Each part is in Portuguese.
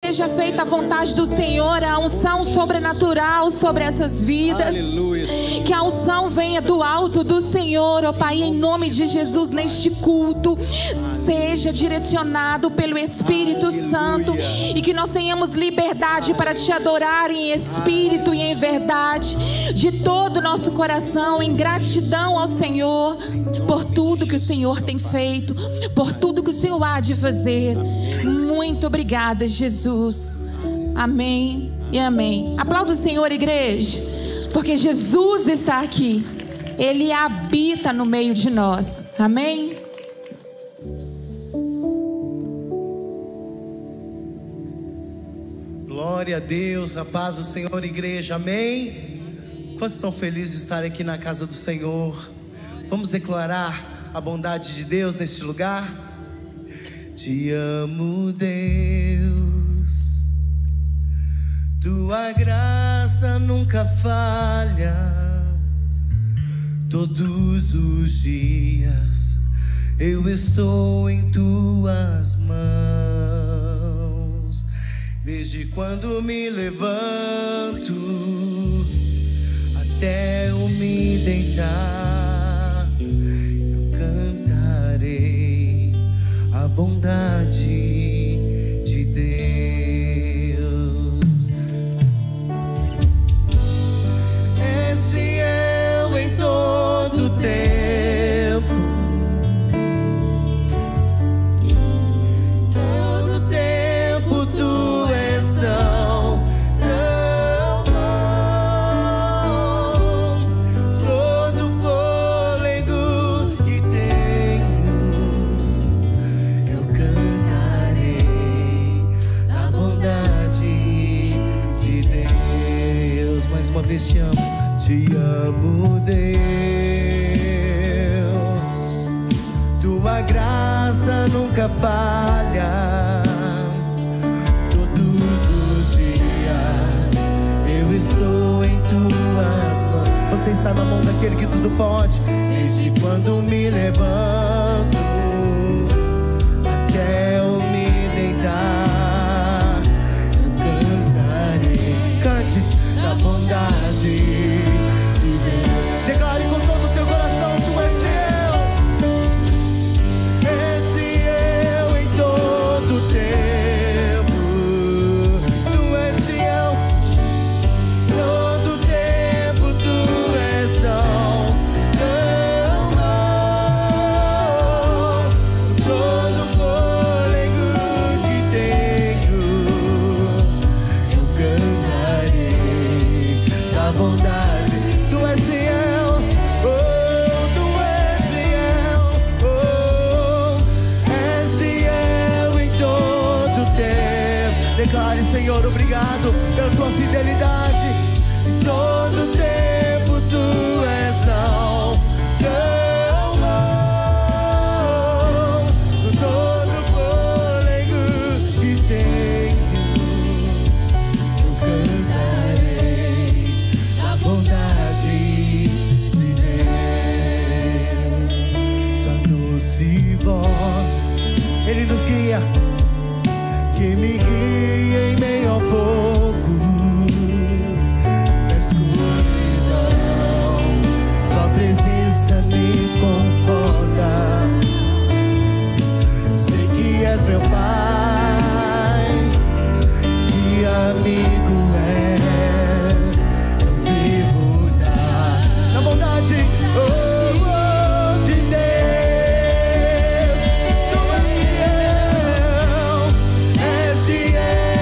seja feita a vontade do Senhor, a unção sobrenatural sobre essas vidas. Aleluia. Que a unção venha do alto do Senhor, ó Pai, em nome de Jesus, neste culto. Seja direcionado pelo Espírito Santo e que nós tenhamos liberdade para te adorar em espírito e em verdade, de todo o nosso coração, em gratidão ao Senhor por tudo que o Senhor tem feito, por tudo que o Senhor há de fazer. Muito obrigada, Jesus. Amém e amém. Aplauda o Senhor, igreja, porque Jesus está aqui. Ele habita no meio de nós. Amém? Glória a Deus, a paz do Senhor, igreja, amém? Quantos estão felizes de estar aqui na casa do Senhor? Vamos declarar a bondade de Deus neste lugar? Te amo, Deus, tua graça nunca falha, todos os dias eu estou em tuas mãos. Desde quando me levanto até eu me deitar, eu cantarei a bondade de Deus. És fiel em todo tempo, todo tempo tu és tão bom. Todo fôlego que tenho eu cantarei a bondade de Deus. Mais uma vez te amo, Deus, tua graça nunca falha, todos os dias eu estou em tuas mãos. Você está na mão daquele que tudo pode. Desde quando me levanto até eu me deitar, eu cantarei. Cante da bondade de Deus. Declare com todo o teu coração: tu és fiel. És fiel em todo tempo. Tu és fiel. Todo tempo tu és tão bom. Todo fôlego que tenho eu cantarei da bondade. Tu és fiel, oh, tu és fiel, oh, és fiel em todo tempo. Declare: Senhor, obrigado pela tua fidelidade. Em todo tempo tu és tão bom. Com todo fôlego que tenho eu cantarei a bondade de Deus. Tua doce voz, Ele nos guia, que me guia em meio ao fogo, na escuridão. Tua presença me conforta. Sei que és meu Pai, que amigo és. Eu vivo na bondade, oh, de Deus. Tu és fiel, és fiel.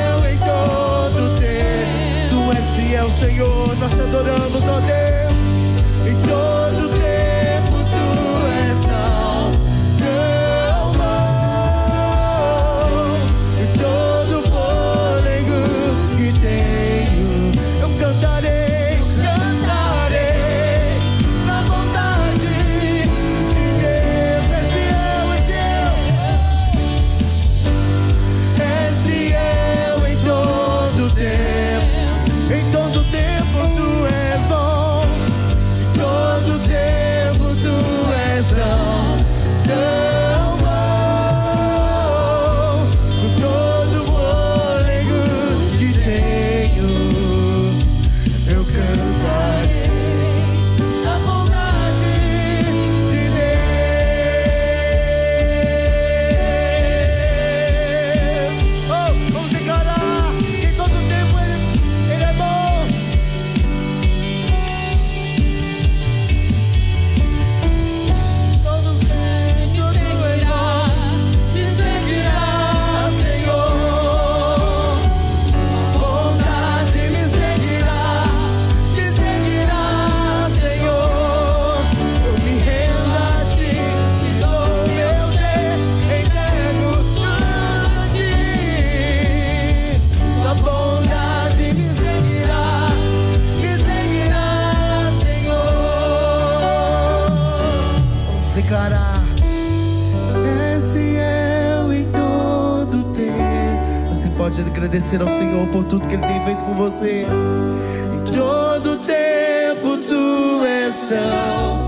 agradecer ao Senhor por tudo que Ele tem feito por você. Em todo tempo Tu és tão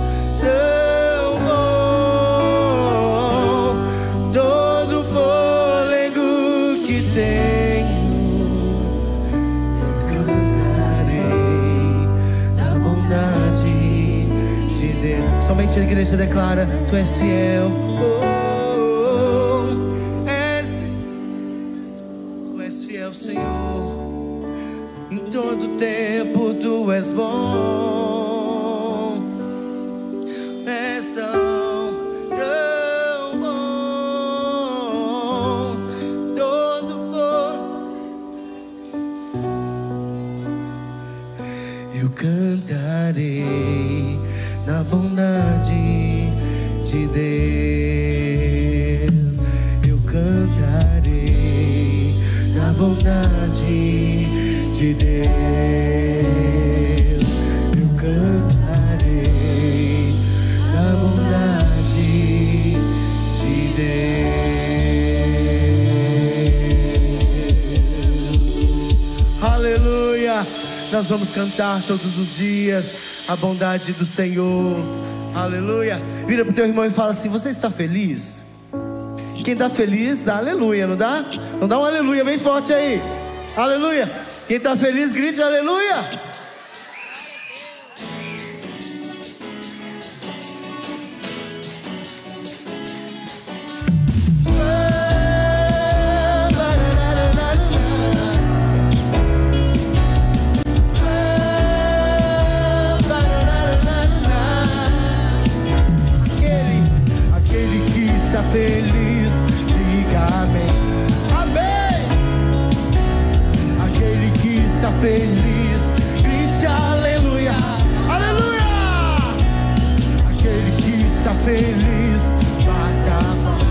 bom. Todo fôlego que tenho, eu cantarei da bondade de Deus. Somente a igreja declara: Tu és fiel. Senhor, em todo tempo Tu és bom, és tão bom, todo eu cantarei na bondade de Deus, eu cantarei na bondade de Deus, eu cantarei na bondade de Deus. Aleluia! Nós vamos cantar todos os dias a bondade do Senhor. Aleluia! Vira pro teu irmão e fala assim: você está feliz? Quem está feliz, dá aleluia, não dá? Não dá um aleluia bem forte aí. Aleluia. Quem está feliz, grite aleluia. Aquele que está feliz, diga amém. Amém. Aquele que está feliz, grite aleluia. Aleluia. Aquele que está feliz, bata a mão.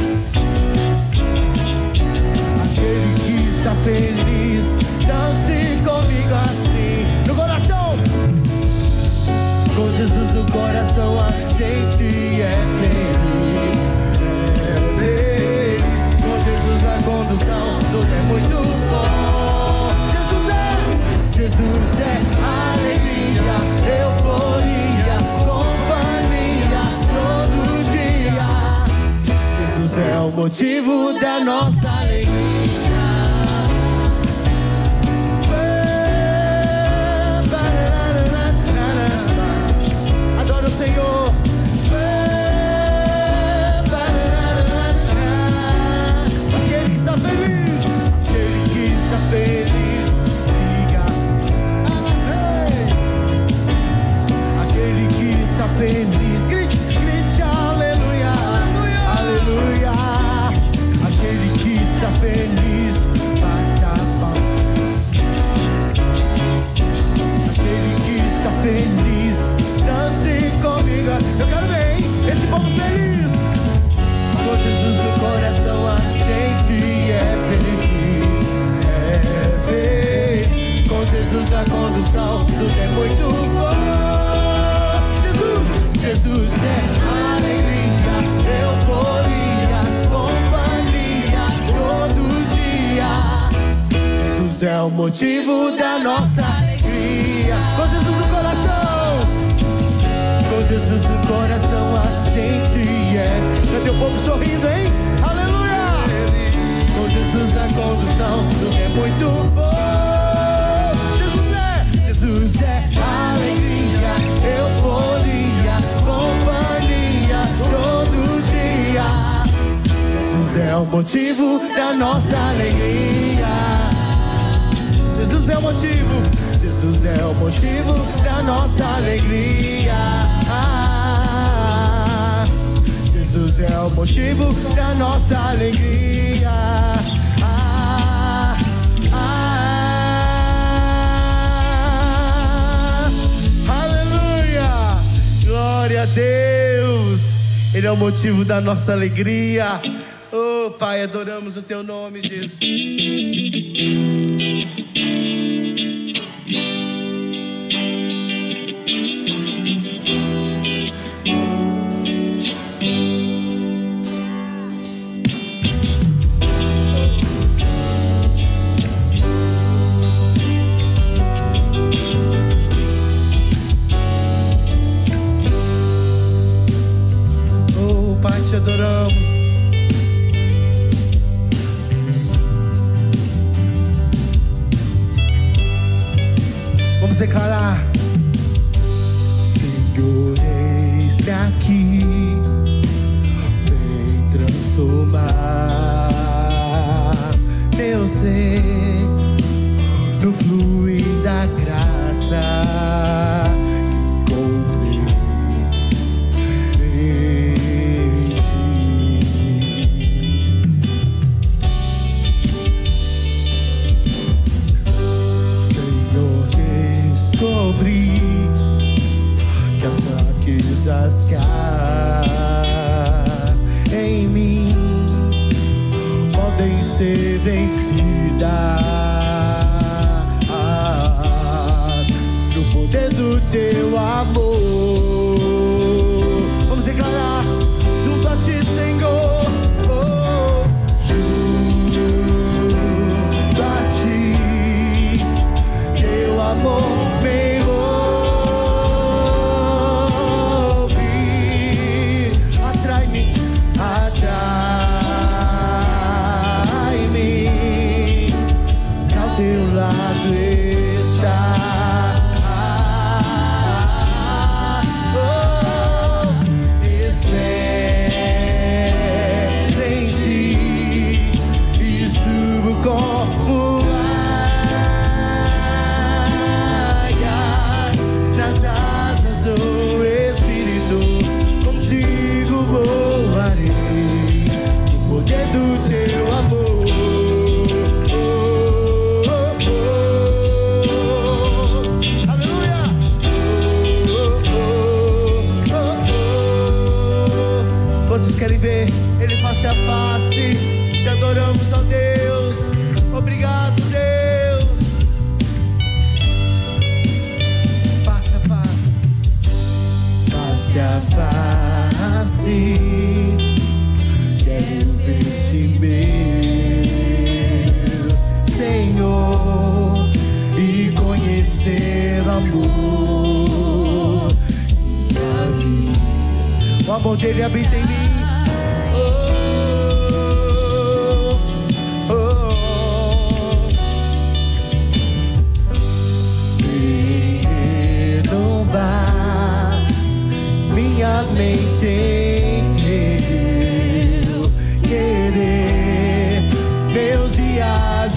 Aquele que está feliz, dance comigo assim no coração. Com Jesus no coração a gente é feliz, é feliz. Com Jesus na condução tudo é muito bom. Jesus é alegria, euforia, companhia todo dia. Jesus é o motivo da nossa alegria. Adoro o Senhor. Aquele que está feliz, aquele que está feliz, diga amém. Aquele que está feliz, grite, grite aleluia, aleluia. Aquele que está feliz, bata a palma. Aquele que está feliz, dance comigo. Eu quero ver, hein? Esse povo feliz. Com Jesus no coração a gente é feliz, é feliz. Com Jesus na condução tudo é muito bom. Jesus é alegria, euforia, companhia todo dia. Jesus é o motivo da nossa alegria. Com Jesus no coração, com Jesus no coração a gente é. Cadê o povo sorrindo, hein? Aleluia! Com Jesus na condução tudo é muito bom. Jesus é alegria, euforia, companhia todo dia. Jesus é o motivo da nossa alegria. Jesus é o motivo. Jesus é o motivo da nossa alegria. Jesus é o motivo da nossa alegria. Aleluia! Glória a Deus! Ele é o motivo da nossa alegria. Oh, Pai, adoramos o Teu nome, Jesus. declarar: Senhor, eis-me aqui, vem transformar meu ser no fluir da graça que encontrei em ti. Senhor, descobri que as fraquezas que há em mim podem ser vencidas no poder do teu amor. Vamos declarar junto a ti, Senhor. Oh, junto a ti, teu amor me envolve. Atrai-me, atrai-me, ao teu lado está. Como águia nas asas do Espírito, contigo voarei no poder do teu amor. Aleluia! Quantos querem ver Ele face a face? Te adoramos, ó Deus. Obrigado, Deus. Face a face, face a face, quero ver-te, meu Senhor, e conhecer o amor que habita. O amor dele habita em mim. Minha mente em teu querer, meus dias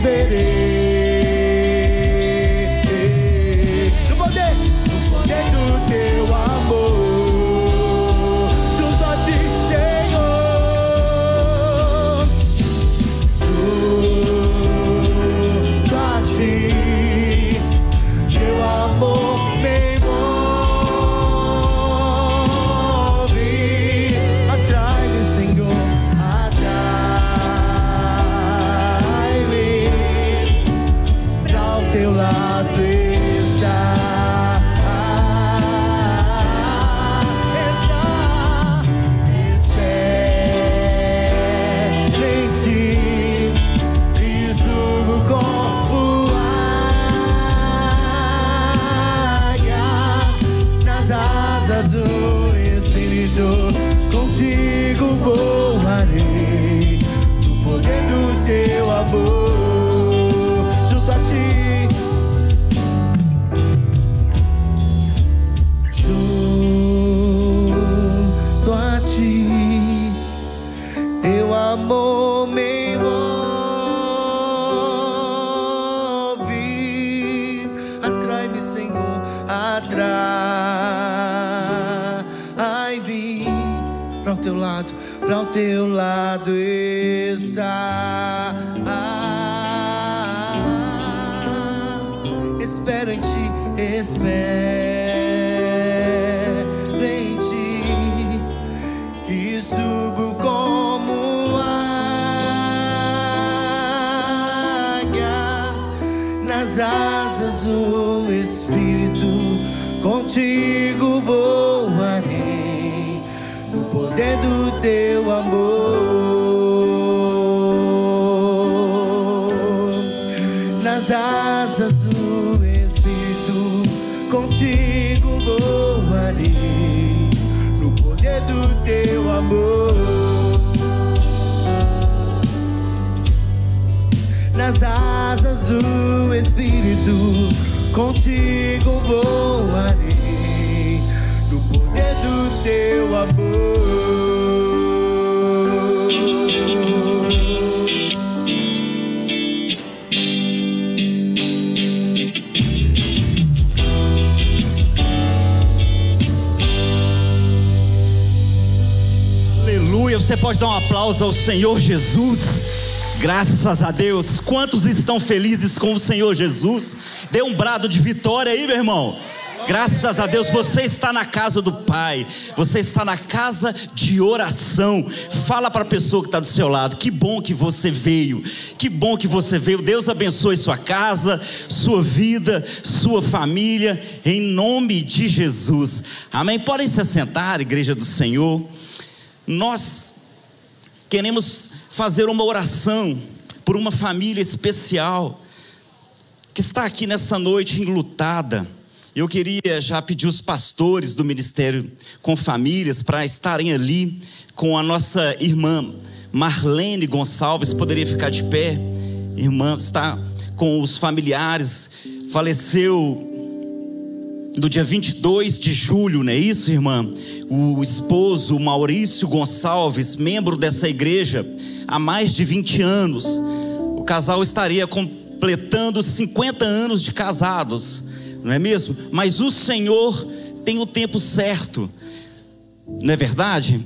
viverei no poder do teu amor, junto a ti, Senhor, junto a ti, teu amor me contigo voarei no poder do teu amor, junto a ti, junto a ti, teu amor me envolve. Atrai-me, Senhor, atrai-me para o teu lado, para o teu lado está. Espero em ti, espero em ti, e subo como águia nas asas do Espírito, contigo voarei no poder do teu amor, nas asas do Espírito, contigo voarei no poder do teu amor, nas asas do Espírito, contigo voarei no poder do teu amor. Aleluia, você pode dar um aplauso ao Senhor Jesus. Graças a Deus. Quantos estão felizes com o Senhor Jesus? Dê um brado de vitória aí, meu irmão. Graças a Deus, você está na casa do Pai, você está na casa de oração. Fala para a pessoa que está do seu lado: que bom que você veio, que bom que você veio. Deus abençoe sua casa, sua vida, sua família, em nome de Jesus, amém. Podem se assentar, igreja do Senhor. Nós queremos fazer uma oração por uma família especial que está aqui nessa noite enlutada. Eu queria já pedir os pastores do Ministério com Famílias para estarem ali com a nossa irmã Marlene Gonçalves. Poderia ficar de pé? Irmã está com os familiares, faleceu no dia 22 de julho, não é isso, irmã? O esposo Maurício Gonçalves, membro dessa igreja há mais de 20 anos. O casal estaria completando 50 anos de casados, não é mesmo? Mas o Senhor tem o tempo certo, não é verdade?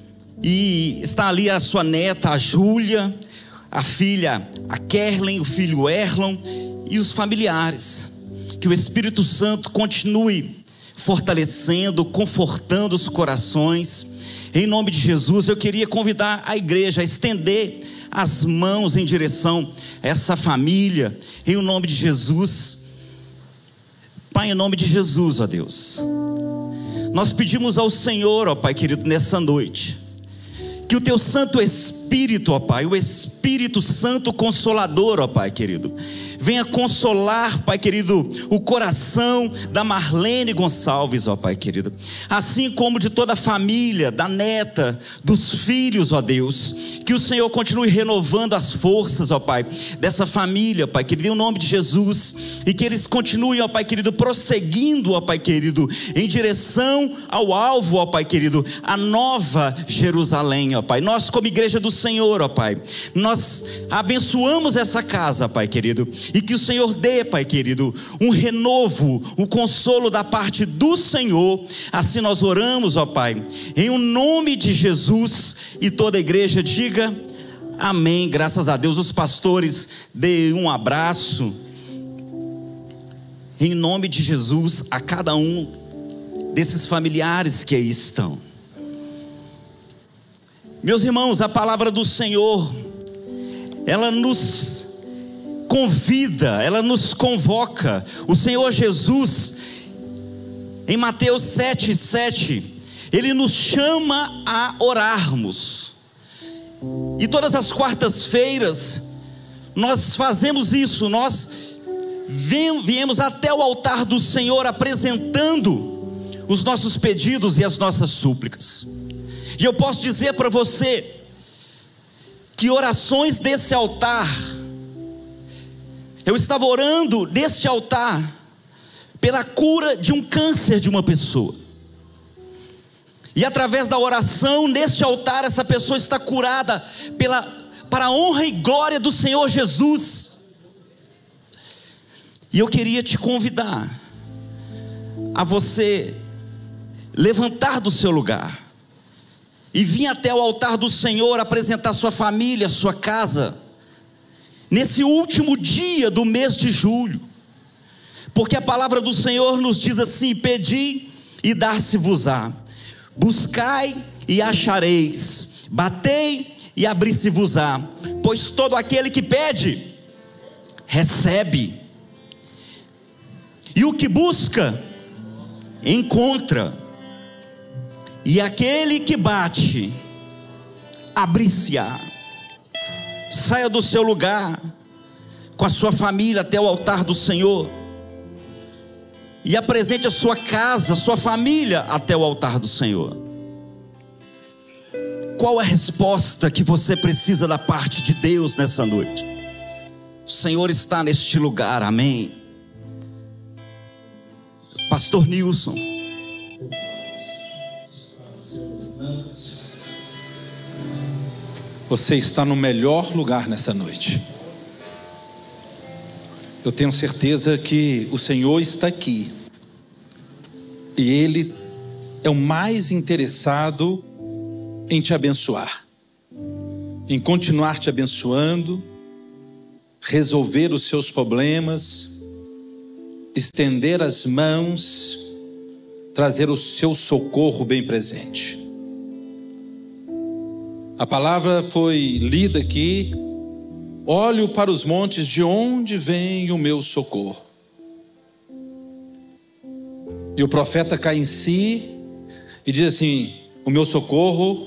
E está ali a sua neta, a Júlia, a filha, a Kerlen, o filho Erlon e os familiares. Que o Espírito Santo continue fortalecendo, confortando os corações. Em nome de Jesus, eu queria convidar a igreja a estender as mãos em direção a essa família, em nome de Jesus. Pai, em nome de Jesus, ó Deus, nós pedimos ao Senhor, ó Pai querido, nessa noite, que o Teu Santo Espírito, ó Pai, o Espírito Santo Consolador, ó Pai querido, venha consolar, Pai querido, o coração da Marlene Gonçalves, ó Pai querido, assim como de toda a família, da neta, dos filhos, ó Deus, que o Senhor continue renovando as forças, ó Pai, dessa família, Pai querido, em nome de Jesus, e que eles continuem, ó Pai querido, prosseguindo, ó Pai querido, em direção ao alvo, ó Pai querido, a nova Jerusalém, ó Pai. Nós, como igreja do Senhor, ó Pai, nós abençoamos essa casa, Pai querido, e que o Senhor dê, Pai querido, um renovo, um consolo da parte do Senhor. Assim nós oramos, ó Pai, em o nome de Jesus, e toda a igreja diga amém. Graças a Deus. Os pastores, dê um abraço em nome de Jesus a cada um desses familiares que aí estão. Meus irmãos, a palavra do Senhor, ela nos convida, ela nos convoca. O Senhor Jesus, em Mateus 7:7, Ele nos chama a orarmos. E todas as quartas-feiras nós fazemos isso. Nós viemos até o altar do Senhor apresentando os nossos pedidos e as nossas súplicas. E eu posso dizer para você que orações desse altar, eu estava orando neste altar pela cura de um câncer de uma pessoa, e através da oração neste altar, essa pessoa está curada para a honra e glória do Senhor Jesus. E eu queria te convidar a você levantar do seu lugar e vir até o altar do Senhor apresentar sua família, sua casa, nesse último dia do mês de julho, porque a palavra do Senhor nos diz assim: pedi e dar-se-vos-á, buscai e achareis, batei e abrir-se-vos-á, pois todo aquele que pede, recebe, e o que busca, encontra, e aquele que bate, abrir-se-á. Saia do seu lugar com a sua família até o altar do Senhor e apresente a sua casa, a sua família até o altar do Senhor. Qual a resposta que você precisa da parte de Deus nessa noite? O Senhor está neste lugar, amém. Pastor Nilson. Você está no melhor lugar nessa noite. Eu tenho certeza que o Senhor está aqui. E Ele é o mais interessado em te abençoar, em continuar te abençoando, resolver os seus problemas, estender as mãos, trazer o seu socorro bem presente. A palavra foi lida aqui: olho para os montes, de onde vem o meu socorro? E o profeta cai em si e diz assim: o meu socorro,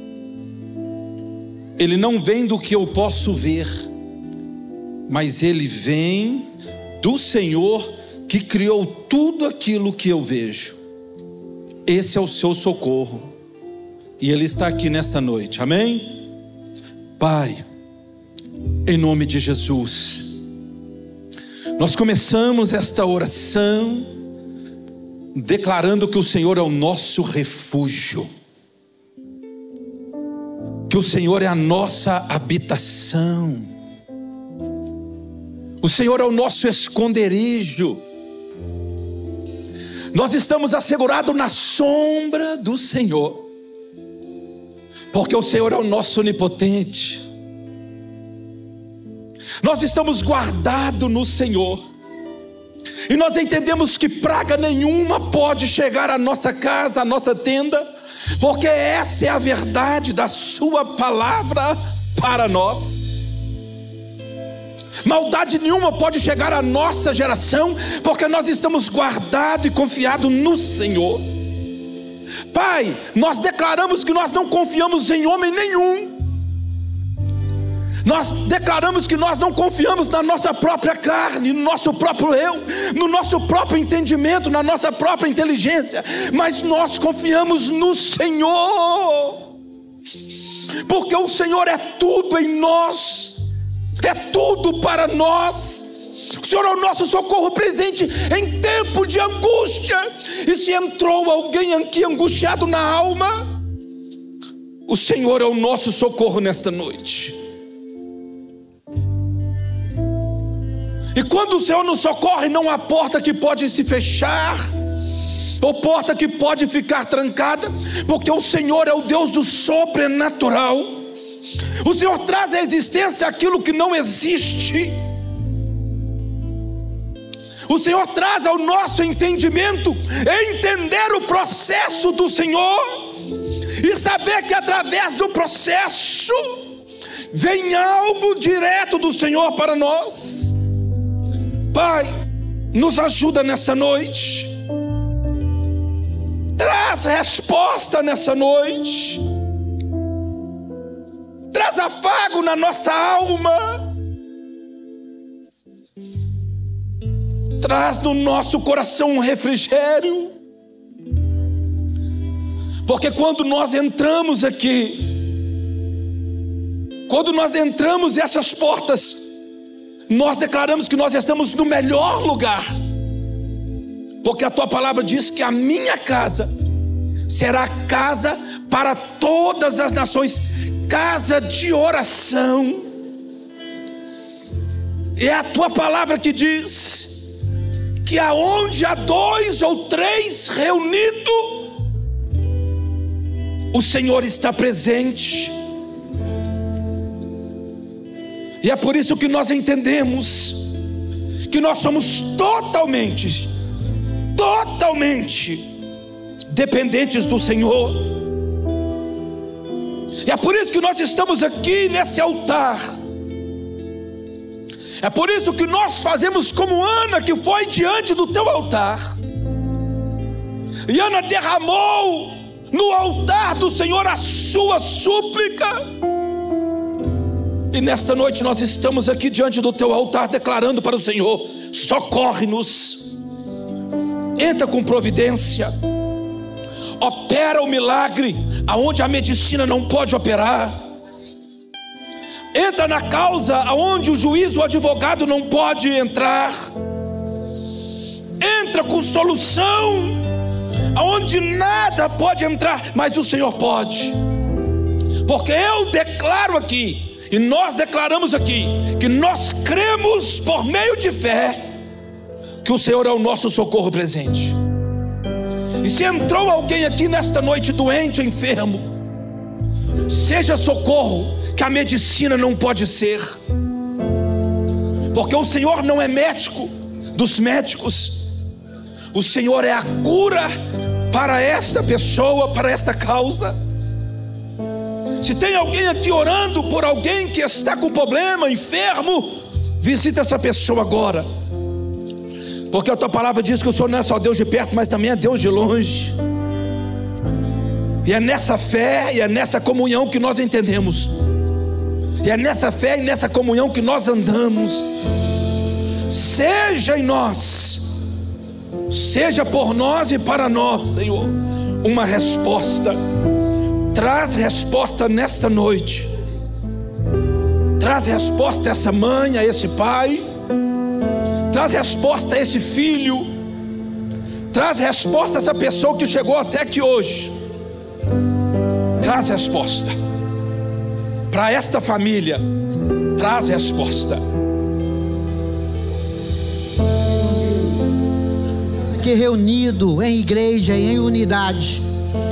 ele não vem do que eu posso ver, mas ele vem do Senhor que criou tudo aquilo que eu vejo. Esse é o seu socorro, e Ele está aqui nesta noite, amém? Pai, em nome de Jesus, nós começamos esta oração declarando que o Senhor é o nosso refúgio, que o Senhor é a nossa habitação, o Senhor é o nosso esconderijo. Nós estamos assegurados na sombra do Senhor, porque o Senhor é o nosso onipotente. Nós estamos guardados no Senhor, e nós entendemos que praga nenhuma pode chegar à nossa casa, à nossa tenda, porque essa é a verdade da sua palavra para nós. Maldade nenhuma pode chegar à nossa geração, porque nós estamos guardados e confiados no Senhor. Pai, nós declaramos que nós não confiamos em homem nenhum. Nós declaramos que nós não confiamos na nossa própria carne, no nosso próprio eu, no nosso próprio entendimento, na nossa própria inteligência, mas nós confiamos no Senhor, porque o Senhor é tudo em nós, é tudo para nós. O Senhor é o nosso socorro presente em tempo de angústia. E se entrou alguém aqui angustiado na alma, o Senhor é o nosso socorro nesta noite. E quando o Senhor nos socorre, não há porta que pode se fechar, ou porta que pode ficar trancada, porque o Senhor é o Deus do sobrenatural. O Senhor traz à existência aquilo que não existe. O Senhor traz ao nosso entendimento entender o processo do Senhor e saber que através do processo vem algo direto do Senhor para nós. Pai, nos ajuda nessa noite, traz resposta nessa noite, traz afago na nossa alma, traz no nosso coração um refrigério, porque quando nós entramos aqui, quando nós entramos essas portas, nós declaramos que nós estamos no melhor lugar, porque a tua palavra diz que a minha casa será casa para todas as nações, casa de oração. E é a tua palavra que diz que aonde há 2 ou 3 reunidos, o Senhor está presente. E é por isso que nós entendemos que nós somos totalmente dependentes do Senhor. E é por isso que nós estamos aqui nesse altar. É por isso que nós fazemos como Ana, que foi diante do teu altar. E Ana derramou no altar do Senhor a sua súplica. E nesta noite nós estamos aqui diante do teu altar declarando para o Senhor: socorre-nos, entra com providência, opera o milagre aonde a medicina não pode operar, entra na causa aonde o juiz, o advogado não pode entrar, entra com solução, aonde nada pode entrar, mas o Senhor pode. Porque eu declaro aqui, e nós declaramos aqui, que nós cremos por meio de fé que o Senhor é o nosso socorro presente. E se entrou alguém aqui nesta noite doente ou enfermo, seja socorro que a medicina não pode ser, porque o Senhor não é médico dos médicos, o Senhor é a cura para esta pessoa, para esta causa. Se tem alguém aqui orando por alguém que está com problema, enfermo, visita essa pessoa agora, porque a tua palavra diz que o Senhor não é só Deus de perto, mas também é Deus de longe. E é nessa fé e é nessa comunhão que nós entendemos, e é nessa fé e nessa comunhão que nós andamos. Seja em nós, seja por nós e para nós, Senhor, uma resposta. Traz resposta nesta noite. Traz resposta a essa mãe, a esse pai. Traz resposta a esse filho. Traz resposta a essa pessoa que chegou até aqui hoje. Traz resposta para esta família. Traz resposta. Que reunido em igreja, em unidade,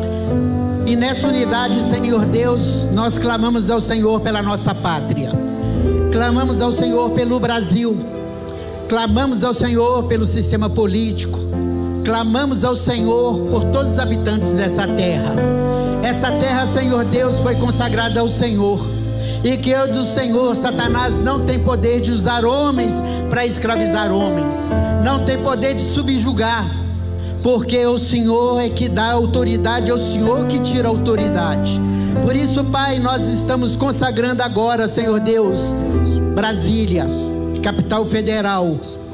e nessa unidade, Senhor Deus, nós clamamos ao Senhor pela nossa pátria, clamamos ao Senhor pelo Brasil, clamamos ao Senhor pelo sistema político, clamamos ao Senhor por todos os habitantes dessa terra. Essa terra, Senhor Deus, foi consagrada ao Senhor, e que eu do Senhor, Satanás, não tem poder de usar homens para escravizar homens, não tem poder de subjugar, porque o Senhor é que dá autoridade, é o Senhor que tira a autoridade. Por isso, Pai, nós estamos consagrando agora, Senhor Deus, Brasília, capital federal,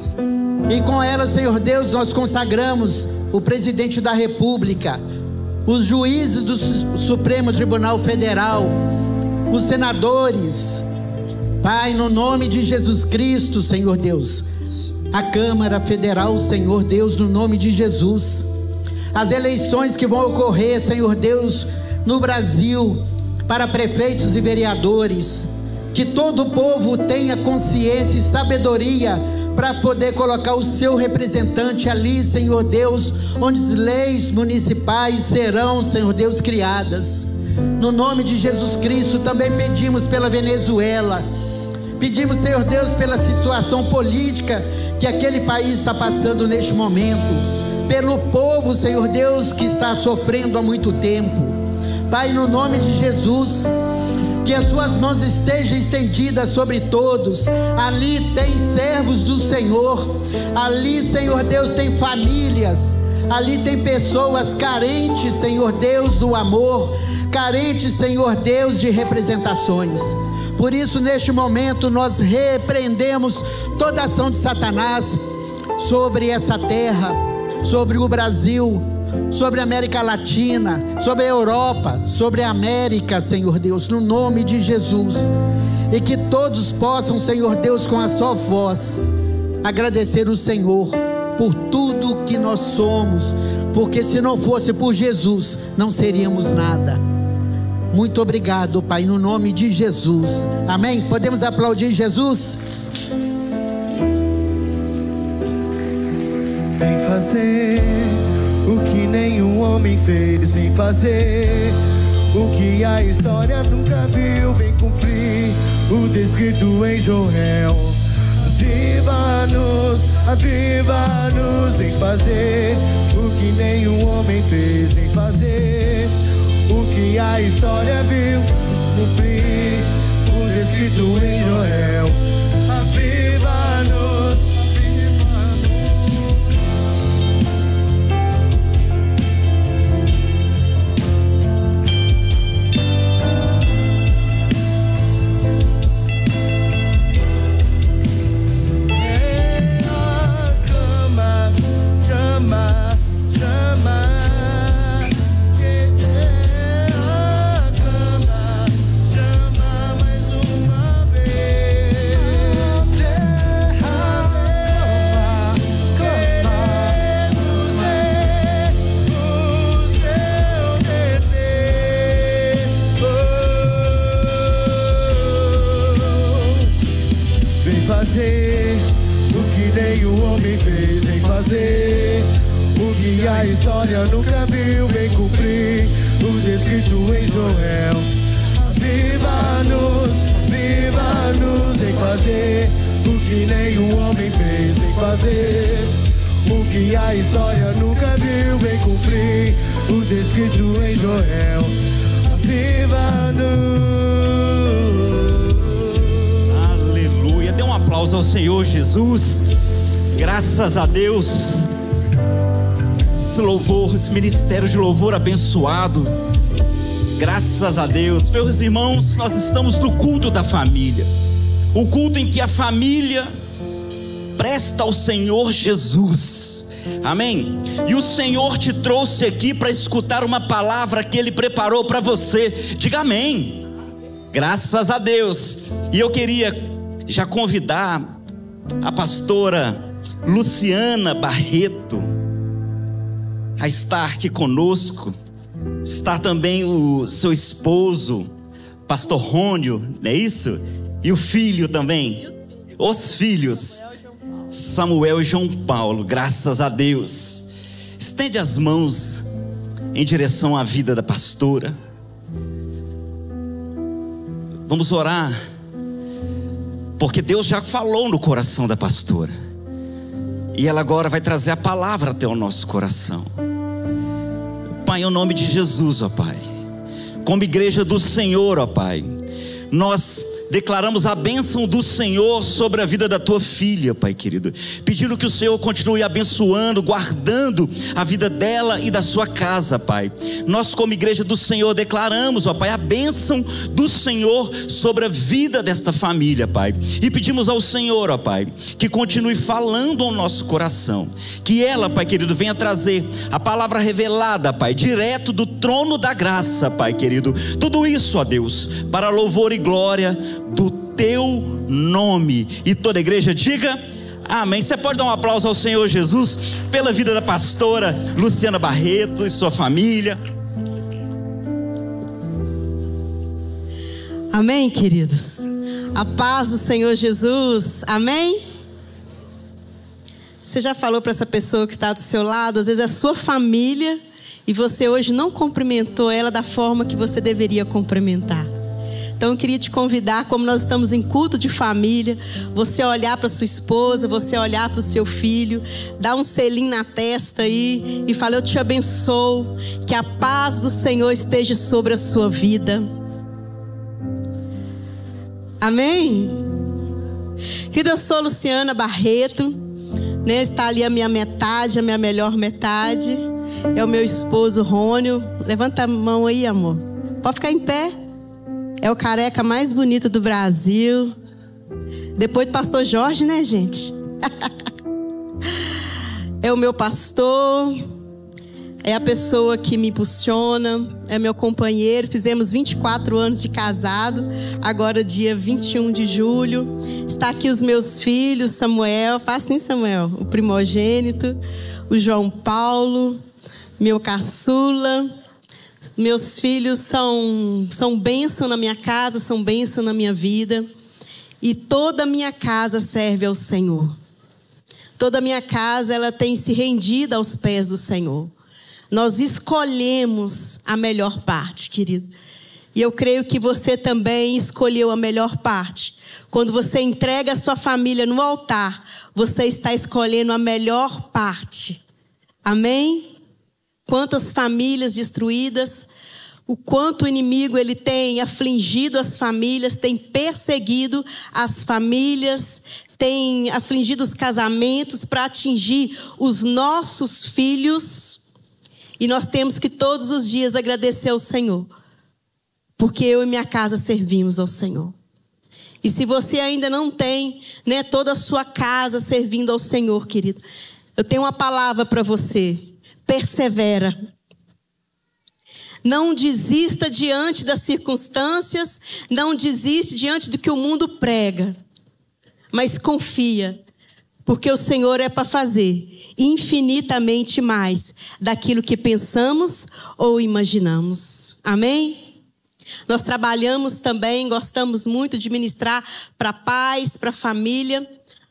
e com ela, Senhor Deus, nós consagramos o presidente da República, os juízes do Supremo Tribunal Federal, os senadores, Pai, no nome de Jesus Cristo, Senhor Deus, a Câmara Federal, Senhor Deus, no nome de Jesus, as eleições que vão ocorrer, Senhor Deus, no Brasil, para prefeitos e vereadores, que todo o povo tenha consciência e sabedoria para poder colocar o seu representante ali, Senhor Deus, onde as leis municipais serão, Senhor Deus, criadas. No nome de Jesus Cristo, também pedimos pela Venezuela, pedimos, Senhor Deus, pela situação política que aquele país está passando neste momento, pelo povo, Senhor Deus, que está sofrendo há muito tempo. Pai, no nome de Jesus, que as suas mãos estejam estendidas sobre todos. Ali tem servos do Senhor, ali, Senhor Deus, tem famílias, ali tem pessoas carentes, Senhor Deus, do amor, carentes, Senhor Deus, de representações. Por isso, neste momento, nós repreendemos toda ação de Satanás sobre essa terra, sobre o Brasil, sobre a América Latina, sobre a Europa, sobre a América, Senhor Deus, no nome de Jesus. E que todos possam, Senhor Deus, com a sua voz, agradecer o Senhor por tudo que nós somos, porque se não fosse por Jesus, não seríamos nada. Muito obrigado, Pai, no nome de Jesus. Amém? Podemos aplaudir Jesus? Vem fazer o que nenhum homem fez, vem fazer o que a história nunca viu, vem cumprir o descrito em Joel. Aviva-nos, vem fazer o que nenhum homem fez, vem fazer o que a história viu, cumprir o descrito em Joel. Aviva-nos. homem fez, vem fazer o que a história nunca viu, vem cumprir o descrito em Joel. Viva-nos, vem fazer o que nenhum homem fez, vem fazer o que a história nunca viu, vem cumprir o descrito em Joel. Viva-nos. Aleluia. Dê um aplauso ao Senhor Jesus. Graças a Deus. Esse louvor, esse ministério de louvor abençoado. Graças a Deus. Meus irmãos, nós estamos no culto da família. O culto em que a família presta ao Senhor Jesus. Amém? E o Senhor te trouxe aqui para escutar uma palavra que Ele preparou para você. Diga amém. Graças a Deus. E eu queria já convidar a pastora Luciana Barreto a estar aqui conosco. Está também o seu esposo, pastor Rônio, não é isso? E o filho também, os filhos, Samuel e João Paulo. Graças a Deus. Estende as mãos em direção à vida da pastora. Vamos orar, porque Deus já falou no coração da pastora, e ela agora vai trazer a palavra até o nosso coração. Pai, em nome de Jesus, ó Pai, como igreja do Senhor, ó Pai, nós declaramos a bênção do Senhor sobre a vida da tua filha, Pai querido, pedindo que o Senhor continue abençoando, guardando a vida dela e da sua casa, Pai. Nós, como igreja do Senhor, declaramos, ó Pai, a bênção do Senhor sobre a vida desta família, Pai, e pedimos ao Senhor, ó Pai, que continue falando ao nosso coração, que ela, Pai querido, venha trazer a palavra revelada, Pai, direto do trono da graça, Pai querido. Tudo isso, ó Deus, para louvor e glória do teu nome. E toda a igreja diga amém. Você pode dar um aplauso ao Senhor Jesus pela vida da pastora Luciana Barreto e sua família. Amém, queridos. A paz do Senhor Jesus. Amém. Você já falou para essa pessoa que está do seu lado, às vezes é sua família, e você hoje não cumprimentou ela da forma que você deveria cumprimentar. Então eu queria te convidar, como nós estamos em culto de família, você olhar para sua esposa, você olhar para o seu filho, dar um selinho na testa aí e falar: eu te abençoo, que a paz do Senhor esteja sobre a sua vida. Amém? Querida, eu sou Luciana Barreto, né? Está ali a minha metade, a minha melhor metade, é o meu esposo Rônio. Levanta a mão aí, amor. Pode ficar em pé. É o careca mais bonito do Brasil. Depois do pastor Jorge, né, gente? É o meu pastor. É a pessoa que me impulsiona. É meu companheiro. Fizemos 24 anos de casado. Agora dia 21 de julho. Está aqui os meus filhos, Samuel. Faz assim, Samuel. O primogênito. O João Paulo. Meu caçula. Meus filhos são bênção na minha casa, são bênção na minha vida. E toda a minha casa serve ao Senhor. Toda a minha casa, ela tem se rendido aos pés do Senhor. Nós escolhemos a melhor parte, querido. E eu creio que você também escolheu a melhor parte. Quando você entrega a sua família no altar, você está escolhendo a melhor parte. Amém? Quantas famílias destruídas, o quanto o inimigo ele tem afligido as famílias, tem perseguido as famílias, tem afligido os casamentos para atingir os nossos filhos. E nós temos que todos os dias agradecer ao Senhor, porque eu e minha casa servimos ao Senhor. E se você ainda não tem, né, toda a sua casa servindo ao Senhor, querido, eu tenho uma palavra para você. Persevera. Não desista diante das circunstâncias, não desiste diante do que o mundo prega, mas confia, porque o Senhor é para fazer infinitamente mais daquilo que pensamos ou imaginamos. Amém? Nós trabalhamos também, gostamos muito de ministrar para pais, para família.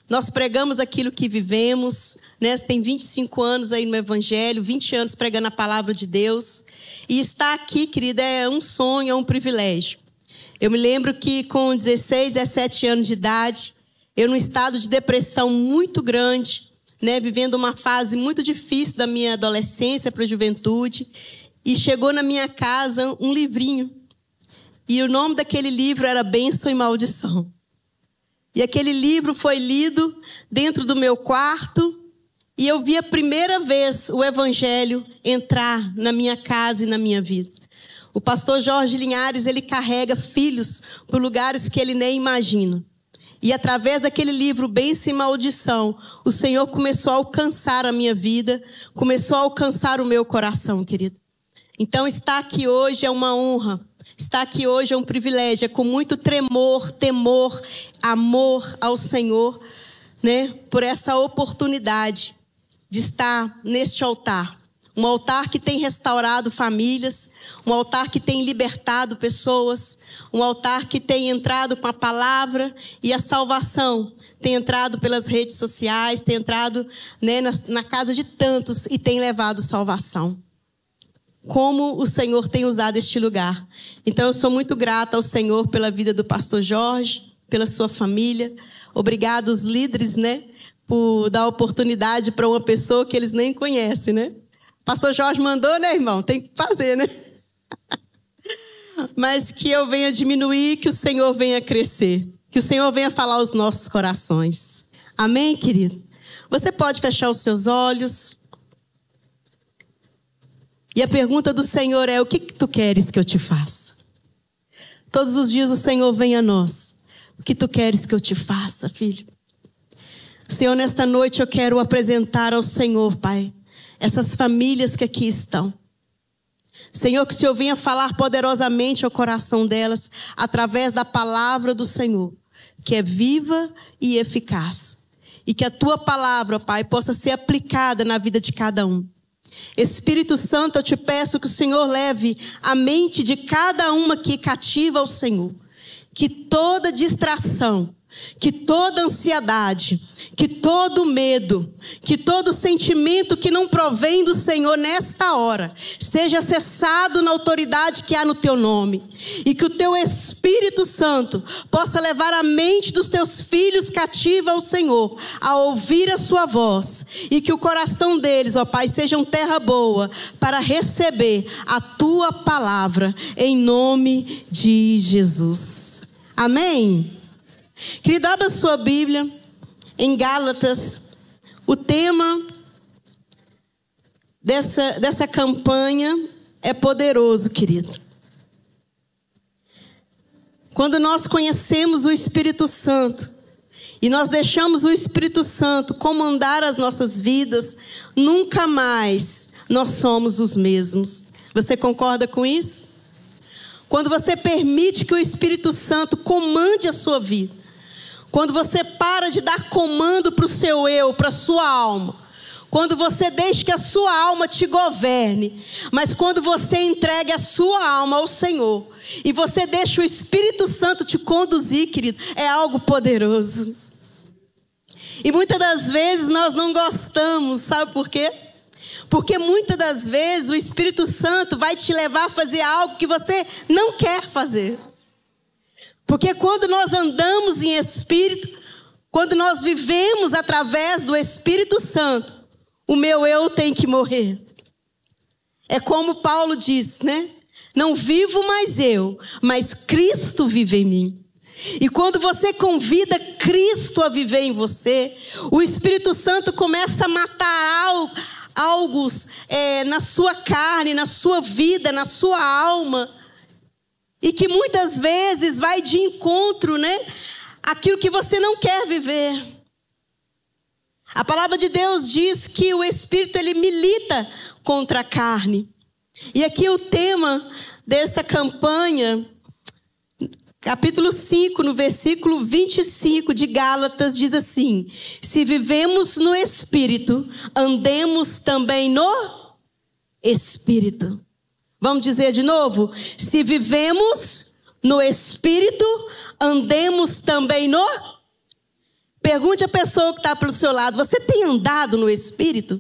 Nós pregamos aquilo que vivemos, né? Tem 25 anos aí no Evangelho, 20 anos pregando a palavra de Deus. E estar aqui, querida, é um sonho, é um privilégio. Eu me lembro que com 16, 17 anos de idade, eu num estado de depressão muito grande, né? Vivendo uma fase muito difícil da minha adolescência para a juventude. E chegou na minha casa um livrinho. E o nome daquele livro era Bênção e Maldição. E aquele livro foi lido dentro do meu quarto. E eu vi a primeira vez o Evangelho entrar na minha casa e na minha vida. O pastor Jorge Linhares, ele carrega filhos por lugares que ele nem imagina. E através daquele livro, Bênção e Maldição, o Senhor começou a alcançar a minha vida, começou a alcançar o meu coração, querido. Então, estar aqui hoje é uma honra. Estar aqui hoje é um privilégio, é com muito tremor, temor, amor ao Senhor, né? Por essa oportunidade de estar neste altar. Um altar que tem restaurado famílias, um altar que tem libertado pessoas, um altar que tem entrado com a palavra e a salvação. Tem entrado pelas redes sociais, tem entrado, né, na casa de tantos e tem levado salvação. Como o Senhor tem usado este lugar. Então eu sou muito grata ao Senhor pela vida do pastor Jorge, pela sua família. Obrigado aos líderes, né, por dar oportunidade para uma pessoa que eles nem conhecem, né? Pastor Jorge mandou, né, irmão? Tem que fazer, né? Mas que eu venha diminuir, que o Senhor venha crescer. Que o Senhor venha falar aos nossos corações. Amém, querido? Você pode fechar os seus olhos. E a pergunta do Senhor é: o que tu queres que eu te faça? Todos os dias o Senhor vem a nós. O que tu queres que eu te faça, filho? Senhor, nesta noite eu quero apresentar ao Senhor, Pai, essas famílias que aqui estão. Senhor, que o Senhor venha falar poderosamente ao coração delas, através da palavra do Senhor, que é viva e eficaz. E que a tua palavra, Pai, possa ser aplicada na vida de cada um. Espírito Santo, eu te peço que o Senhor leve a mente de cada uma que cativa ao Senhor. Que toda distração, que toda ansiedade, que todo medo, que todo sentimento que não provém do Senhor nesta hora, seja cessado na autoridade que há no teu nome. E que o teu Espírito Santo possa levar a mente dos teus filhos cativa ao Senhor, a ouvir a sua voz. E que o coração deles, ó Pai, seja terra boa para receber a tua palavra, em nome de Jesus. Amém? Querido, abra sua Bíblia em Gálatas. O tema dessa campanha é poderoso, querido. Quando nós conhecemos o Espírito Santo e nós deixamos o Espírito Santo comandar as nossas vidas, nunca mais nós somos os mesmos. Você concorda com isso? Quando você permite que o Espírito Santo comande a sua vida, quando você para de dar comando para o seu eu, para a sua alma, quando você deixa que a sua alma te governe, mas quando você entrega a sua alma ao Senhor e você deixa o Espírito Santo te conduzir, querido, é algo poderoso. E muitas das vezes nós não gostamos, sabe por quê? Porque muitas das vezes o Espírito Santo vai te levar a fazer algo que você não quer fazer. Porque quando nós andamos em Espírito, quando nós vivemos através do Espírito Santo, o meu eu tem que morrer. É como Paulo diz, né? Não vivo mais eu, mas Cristo vive em mim. E quando você convida Cristo a viver em você, o Espírito Santo começa a matar algo na sua carne, na sua vida, na sua alma. E que muitas vezes vai de encontro, né? Aquilo que você não quer viver. A palavra de Deus diz que o Espírito, ele milita contra a carne. E aqui o tema dessa campanha, capítulo 5, no versículo 25 de Gálatas, diz assim: se vivemos no Espírito, andemos também no Espírito. Vamos dizer de novo? Se vivemos no Espírito, andemos também no... Pergunte à pessoa que está pelo seu lado: você tem andado no Espírito?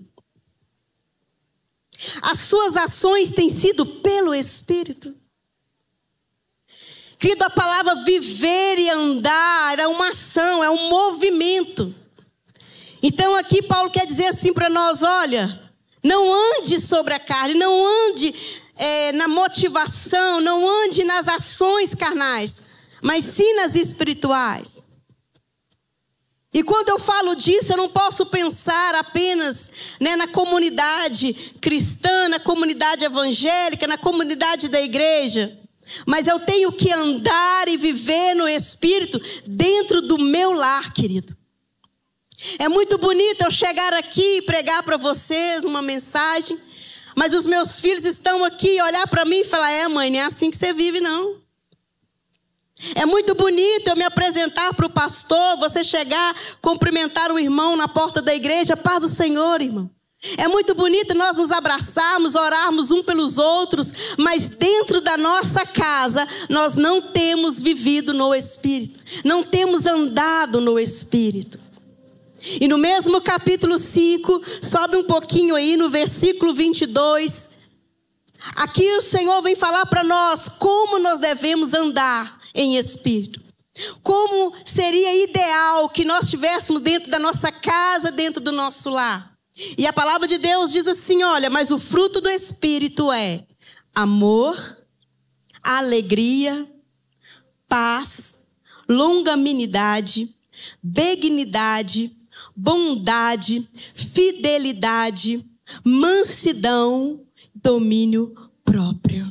As suas ações têm sido pelo Espírito? Querido, a palavra viver e andar é uma ação, é um movimento. Então aqui Paulo quer dizer assim para nós: olha, não ande sobre a carne, não ande na motivação, não ande nas ações carnais, mas sim nas espirituais. E quando eu falo disso, eu não posso pensar apenas na comunidade cristã, na comunidade evangélica, na comunidade da igreja. Mas eu tenho que andar e viver no Espírito dentro do meu lar, querido. É muito bonito eu chegar aqui e pregar para vocês uma mensagem, mas os meus filhos estão aqui, olhar para mim e falar: mãe, não é assim que você vive, não. É muito bonito eu me apresentar para o pastor, você chegar, cumprimentar o irmão na porta da igreja: paz do Senhor, irmão. É muito bonito nós nos abraçarmos, orarmos um pelos outros, mas dentro da nossa casa nós não temos vivido no Espírito, não temos andado no Espírito. E no mesmo capítulo 5, sobe um pouquinho aí no versículo 22, aqui o Senhor vem falar para nós como nós devemos andar em Espírito. Como seria ideal que nós tivéssemos dentro da nossa casa, dentro do nosso lar. E a palavra de Deus diz assim: olha, mas o fruto do Espírito é amor, alegria, paz, longanimidade, benignidade, bondade, fidelidade, mansidão, domínio próprio.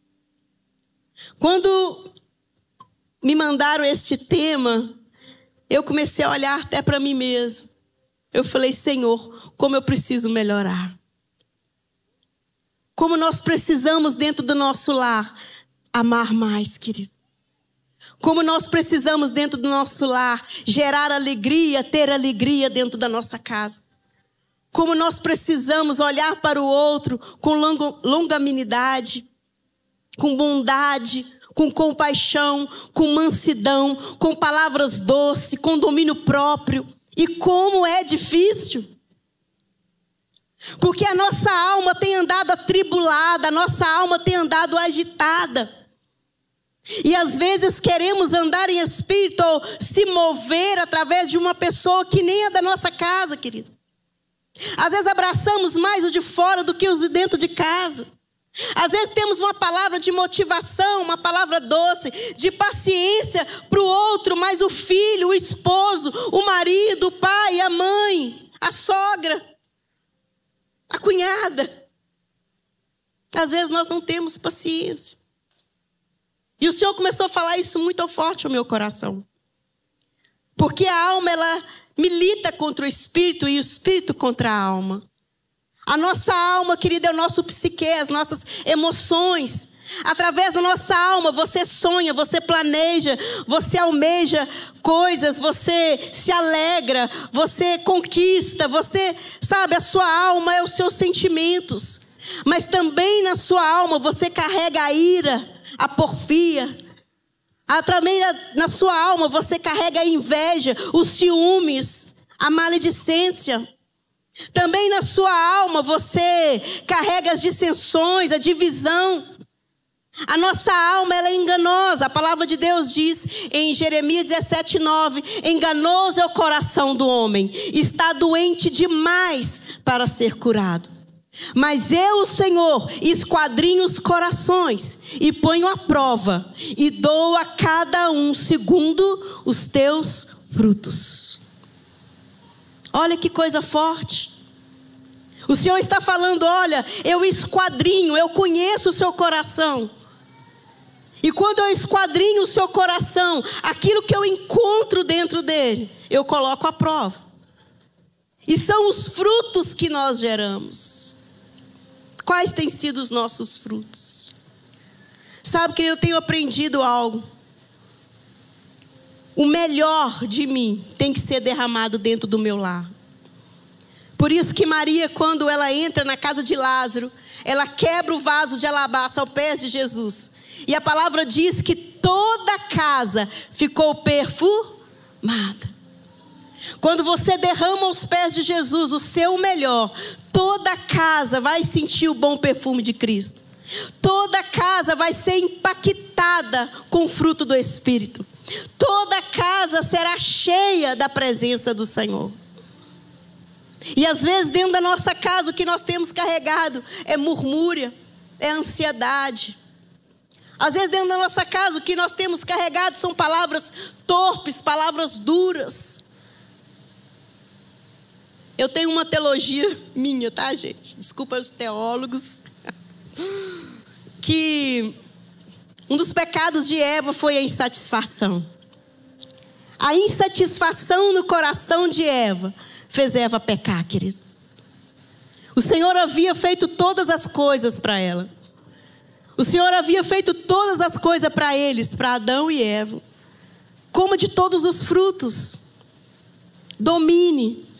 Quando me mandaram este tema, eu comecei a olhar até para mim mesmo. Eu falei: Senhor, como eu preciso melhorar. Como nós precisamos dentro do nosso lar amar mais, querido. Como nós precisamos dentro do nosso lar gerar alegria, ter alegria dentro da nossa casa. Como nós precisamos olhar para o outro com longanimidade, com bondade, com compaixão, com mansidão, com palavras doces, com domínio próprio. E como é difícil. Porque a nossa alma tem andado atribulada, a nossa alma tem andado agitada. E às vezes queremos andar em espírito ou se mover através de uma pessoa que nem é da nossa casa, querido. Às vezes abraçamos mais o de fora do que os de dentro de casa. Às vezes temos uma palavra de motivação, uma palavra doce, de paciência para o outro, mas o filho, o esposo, o marido, o pai, a mãe, a sogra, a cunhada. Às vezes nós não temos paciência. E o Senhor começou a falar isso muito forte ao meu coração. Porque a alma, ela milita contra o espírito e o espírito contra a alma. A nossa alma, querida, é o nosso psique, as nossas emoções. Através da nossa alma, você sonha, você planeja, você almeja coisas, você se alegra, você conquista, você, sabe, a sua alma é os seus sentimentos. Mas também na sua alma você carrega a ira, a porfia. Também na sua alma você carrega a inveja, os ciúmes, a maledicência. Também na sua alma você carrega as dissensões, a divisão. A nossa alma, ela é enganosa. A palavra de Deus diz em Jeremias 17:9: enganoso é o coração do homem, está doente demais para ser curado. Mas eu, o Senhor, esquadrinho os corações e ponho à prova e dou a cada um segundo os teus frutos. Olha que coisa forte. O Senhor está falando: olha, eu esquadrinho, eu conheço o seu coração. E quando eu esquadrinho o seu coração, aquilo que eu encontro dentro dele, eu coloco à prova. E são os frutos que nós geramos. Quais têm sido os nossos frutos? Sabe que eu tenho aprendido algo. O melhor de mim tem que ser derramado dentro do meu lar. Por isso que Maria, quando ela entra na casa de Lázaro, ela quebra o vaso de alabastro aos pés de Jesus. E a palavra diz que toda a casa ficou perfumada. Quando você derrama aos pés de Jesus o seu melhor, toda a casa vai sentir o bom perfume de Cristo. Toda a casa vai ser impactada com o fruto do Espírito. Toda a casa será cheia da presença do Senhor. E às vezes dentro da nossa casa o que nós temos carregado é murmúria, é ansiedade. Às vezes dentro da nossa casa o que nós temos carregado são palavras torpes, palavras duras. Eu tenho uma teologia minha, tá, gente? Desculpa os teólogos. Que um dos pecados de Eva foi a insatisfação. A insatisfação no coração de Eva fez Eva pecar, querido. O Senhor havia feito todas as coisas para ela. O Senhor havia feito todas as coisas para eles, para Adão e Eva. Coma de todos os frutos. Domine.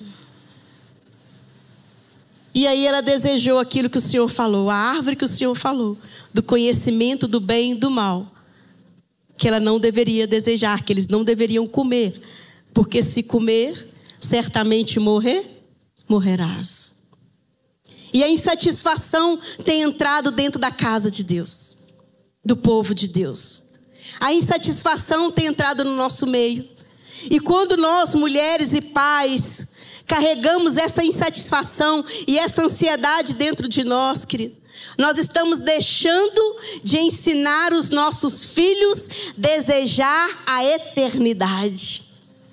E aí ela desejou aquilo que o Senhor falou, a árvore que o Senhor falou, do conhecimento do bem e do mal. Que ela não deveria desejar, que eles não deveriam comer. Porque se comer, certamente morrerás. E a insatisfação tem entrado dentro da casa de Deus, do povo de Deus. A insatisfação tem entrado no nosso meio. E quando nós, mulheres e pais, carregamos essa insatisfação e essa ansiedade dentro de nós, querido, nós estamos deixando de ensinar os nossos filhos a desejar a eternidade.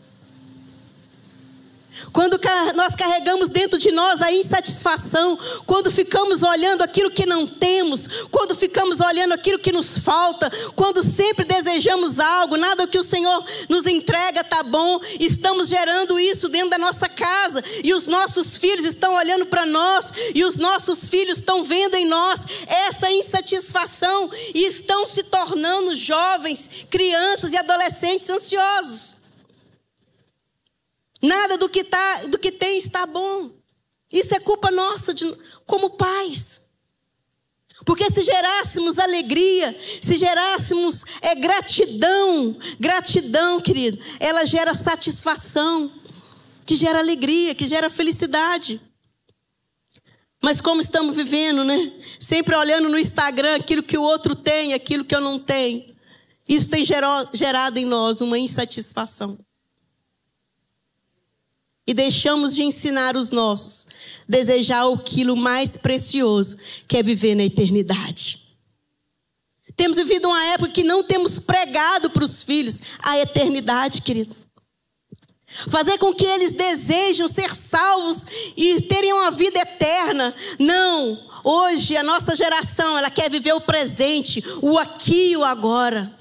Quando nós carregamos dentro de nós a insatisfação, quando ficamos olhando aquilo que não temos, quando ficamos olhando aquilo que nos falta, quando sempre desejamos algo, nada que o Senhor nos entrega está bom, estamos gerando isso dentro da nossa casa, e os nossos filhos estão olhando para nós, e os nossos filhos estão vendo em nós essa insatisfação, e estão se tornando jovens, crianças e adolescentes ansiosos. Nada do que tem está bom. Isso é culpa nossa como pais. Porque se gerássemos alegria, se gerássemos gratidão, querido, ela gera satisfação, que gera alegria, que gera felicidade. Mas como estamos vivendo, né? Sempre olhando no Instagram aquilo que o outro tem, aquilo que eu não tenho. Isso tem gerado em nós uma insatisfação. E deixamos de ensinar os nossos, desejar aquilo mais precioso, que é viver na eternidade. Temos vivido uma época que não temos pregado para os filhos a eternidade, querido. Fazer com que eles desejem ser salvos e terem uma vida eterna. Não, hoje a nossa geração, ela quer viver o presente, o aqui e o agora.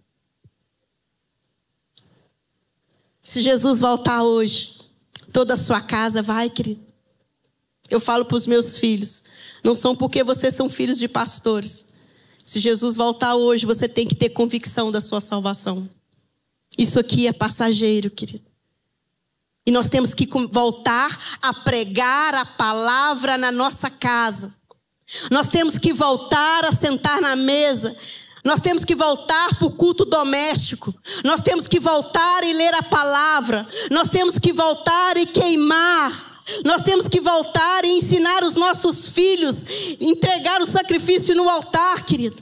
Se Jesus voltar hoje, toda a sua casa vai, querido. Eu falo para os meus filhos, não são porque vocês são filhos de pastores. Se Jesus voltar hoje, você tem que ter convicção da sua salvação. Isso aqui é passageiro, querido. E nós temos que voltar a pregar a palavra na nossa casa. Nós temos que voltar a sentar na mesa. Nós temos que voltar para o culto doméstico. Nós temos que voltar e ler a palavra. Nós temos que voltar e queimar. Nós temos que voltar e ensinar os nossos filhos, entregar o sacrifício no altar, querido.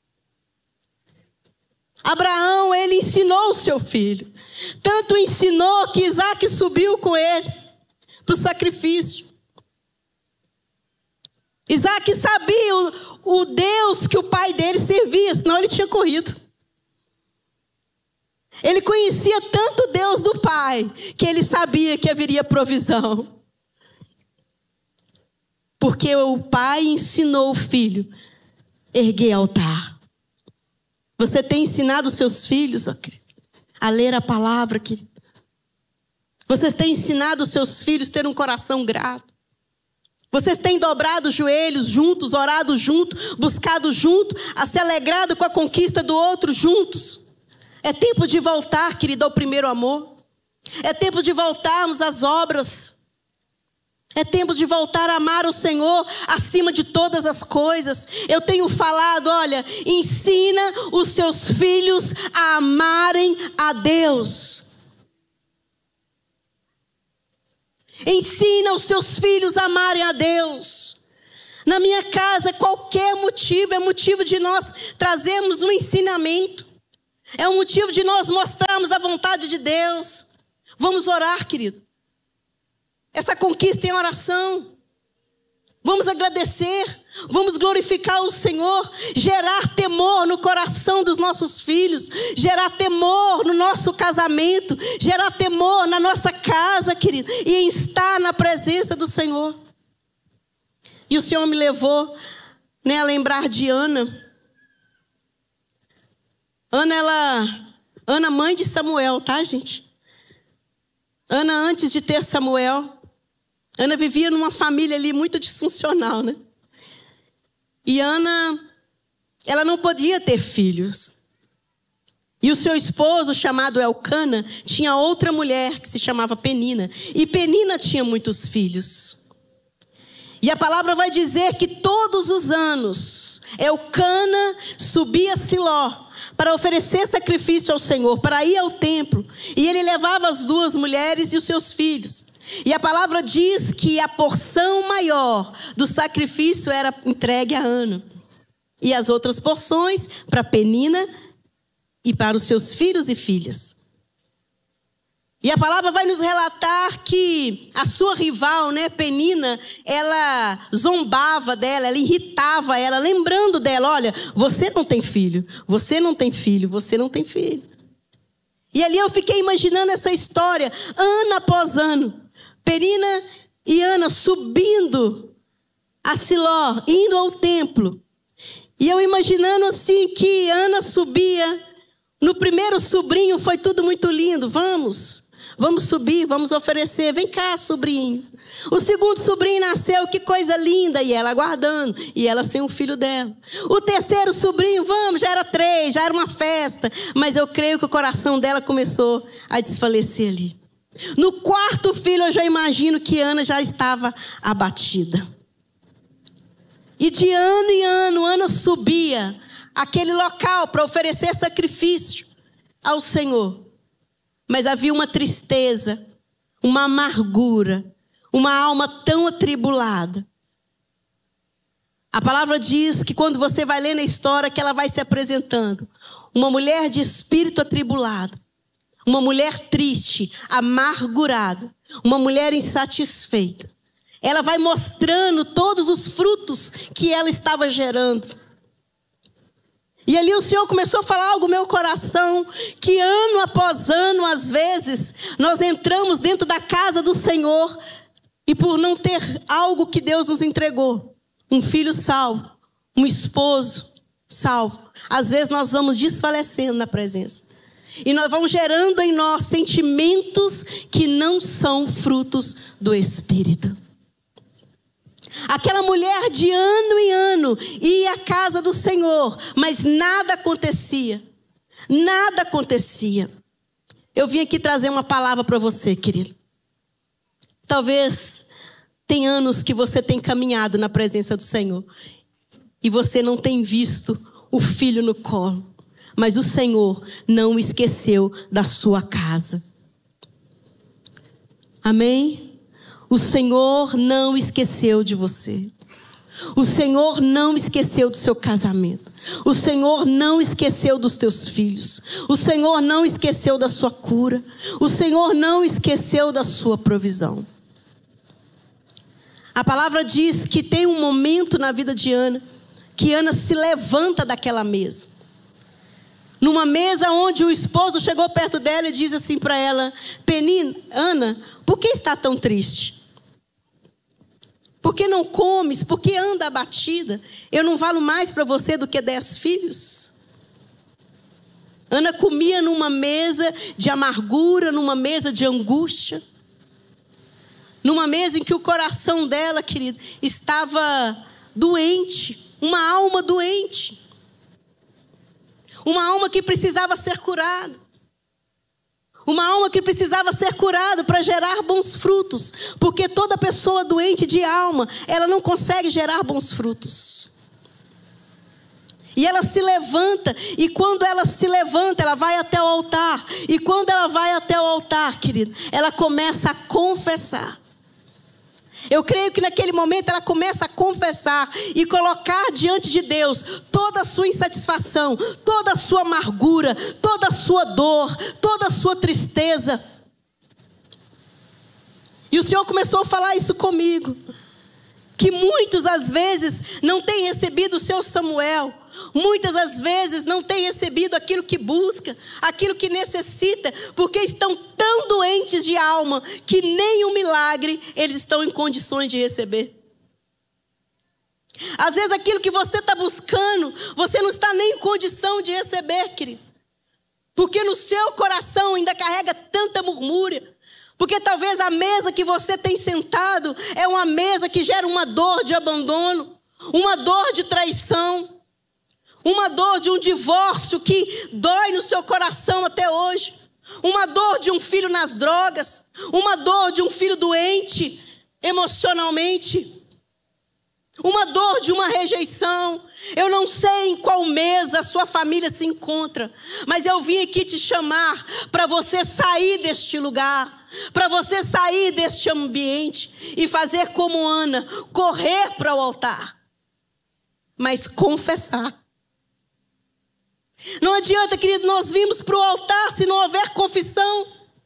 Abraão, ele ensinou o seu filho. Tanto ensinou que Isaac subiu com ele para o sacrifício. Isaac sabia o Deus que o pai dele servia, senão ele tinha corrido. Ele conhecia tanto o Deus do pai, que ele sabia que haveria provisão. Porque o pai ensinou o filho a erguer altar. Você tem ensinado os seus filhos a ler a palavra, querido? Você tem ensinado os seus filhos a ter um coração grato? Vocês têm dobrado os joelhos juntos, orado junto, buscado junto, a se alegrado com a conquista do outro juntos? É tempo de voltar, querido, ao primeiro amor. É tempo de voltarmos às obras. É tempo de voltar a amar o Senhor acima de todas as coisas. Eu tenho falado, olha, ensina os seus filhos a amarem a Deus. Ensina os teus filhos a amarem a Deus. Na minha casa, qualquer motivo é motivo de nós trazermos um ensinamento. É um motivo de nós mostrarmos a vontade de Deus. Vamos orar, querido. Essa conquista em oração. Vamos agradecer. Vamos glorificar o Senhor. Gerar temor no coração dos nossos filhos. Gerar temor no nosso casamento. Gerar temor na nossa casa, querido. E estar na presença do Senhor. E o Senhor me levou, a lembrar de Ana. Ana, mãe de Samuel, tá, gente? Ana, antes de ter Samuel, Ana vivia numa família ali muito disfuncional, né? E Ana, ela não podia ter filhos. E o seu esposo, chamado Elcana, tinha outra mulher que se chamava Penina. E Penina tinha muitos filhos. E a palavra vai dizer que todos os anos, Elcana subia a Siló para oferecer sacrifício ao Senhor, para ir ao templo. E ele levava as duas mulheres e os seus filhos. E a palavra diz que a porção maior do sacrifício era entregue a Ana. E as outras porções para Penina e para os seus filhos e filhas. E a palavra vai nos relatar que a sua rival, Penina, ela zombava dela, ela irritava ela, lembrando dela, olha, você não tem filho, você não tem filho, você não tem filho. E ali eu fiquei imaginando essa história, ano após ano. Penina e Ana subindo a Siló, indo ao templo. E eu imaginando assim que Ana subia, no primeiro sobrinho foi tudo muito lindo, vamos subir, vamos oferecer, vem cá, sobrinho. O segundo sobrinho nasceu, que coisa linda, e ela aguardando, e ela sem o filho dela. O terceiro sobrinho, vamos, já era 3, já era uma festa, mas eu creio que o coração dela começou a desfalecer ali. No quarto filho, eu já imagino que Ana já estava abatida. E de ano em ano, Ana subia àquele local para oferecer sacrifício ao Senhor. Mas havia uma tristeza, uma amargura, uma alma tão atribulada. A palavra diz que quando você vai ler na história que ela vai se apresentando. Uma mulher de espírito atribulado. Uma mulher triste, amargurada. Uma mulher insatisfeita. Ela vai mostrando todos os frutos que ela estava gerando. E ali o Senhor começou a falar algo no meu coração, que ano após ano, às vezes, nós entramos dentro da casa do Senhor e por não ter algo que Deus nos entregou, um filho salvo, um esposo salvo, às vezes nós vamos desfalecendo na presença. E nós vamos gerando em nós sentimentos que não são frutos do Espírito. Aquela mulher de ano em ano ia à casa do Senhor, mas nada acontecia. Nada acontecia. Eu vim aqui trazer uma palavra para você, querido. Talvez tem anos que você tem caminhado na presença do Senhor e você não tem visto o filho no colo, mas o Senhor não esqueceu da sua casa. Amém? O Senhor não esqueceu de você. O Senhor não esqueceu do seu casamento. O Senhor não esqueceu dos teus filhos. O Senhor não esqueceu da sua cura. O Senhor não esqueceu da sua provisão. A palavra diz que tem um momento na vida de Ana, que Ana se levanta daquela mesa. Numa mesa onde o esposo chegou perto dela e diz assim para ela: Penina, Ana, por que está tão triste? Por que não comes? Por que anda abatida? Eu não valo mais para você do que 10 filhos? Ana comia numa mesa de amargura, numa mesa de angústia. Numa mesa em que o coração dela, querido, estava doente. Uma alma doente. Uma alma que precisava ser curada. Uma alma que precisava ser curada para gerar bons frutos. Porque toda pessoa doente de alma, ela não consegue gerar bons frutos. E ela se levanta, e quando ela se levanta, ela vai até o altar. E quando ela vai até o altar, querido, ela começa a confessar. Eu creio que naquele momento ela começa a confessar e colocar diante de Deus toda a sua insatisfação, toda a sua amargura, toda a sua dor, toda a sua tristeza. E o Senhor começou a falar isso comigo, que muitos às vezes não têm recebido o seu Samuel, muitas às vezes não têm recebido aquilo que busca, aquilo que necessita, porque estão tão doentes de alma que nem um milagre eles estão em condições de receber. Às vezes aquilo que você está buscando, você não está nem em condição de receber, querido, porque no seu coração ainda carrega tanta murmúria. Porque talvez a mesa que você tem sentado é uma mesa que gera uma dor de abandono, uma dor de traição, uma dor de um divórcio que dói no seu coração até hoje, uma dor de um filho nas drogas, uma dor de um filho doente emocionalmente, uma dor de uma rejeição. Eu não sei em qual mesa a sua família se encontra, mas eu vim aqui te chamar para você sair deste lugar, para você sair deste ambiente e fazer como Ana, correr para o altar, mas confessar. Não adianta, querido, nós vimos para o altar se não houver confissão.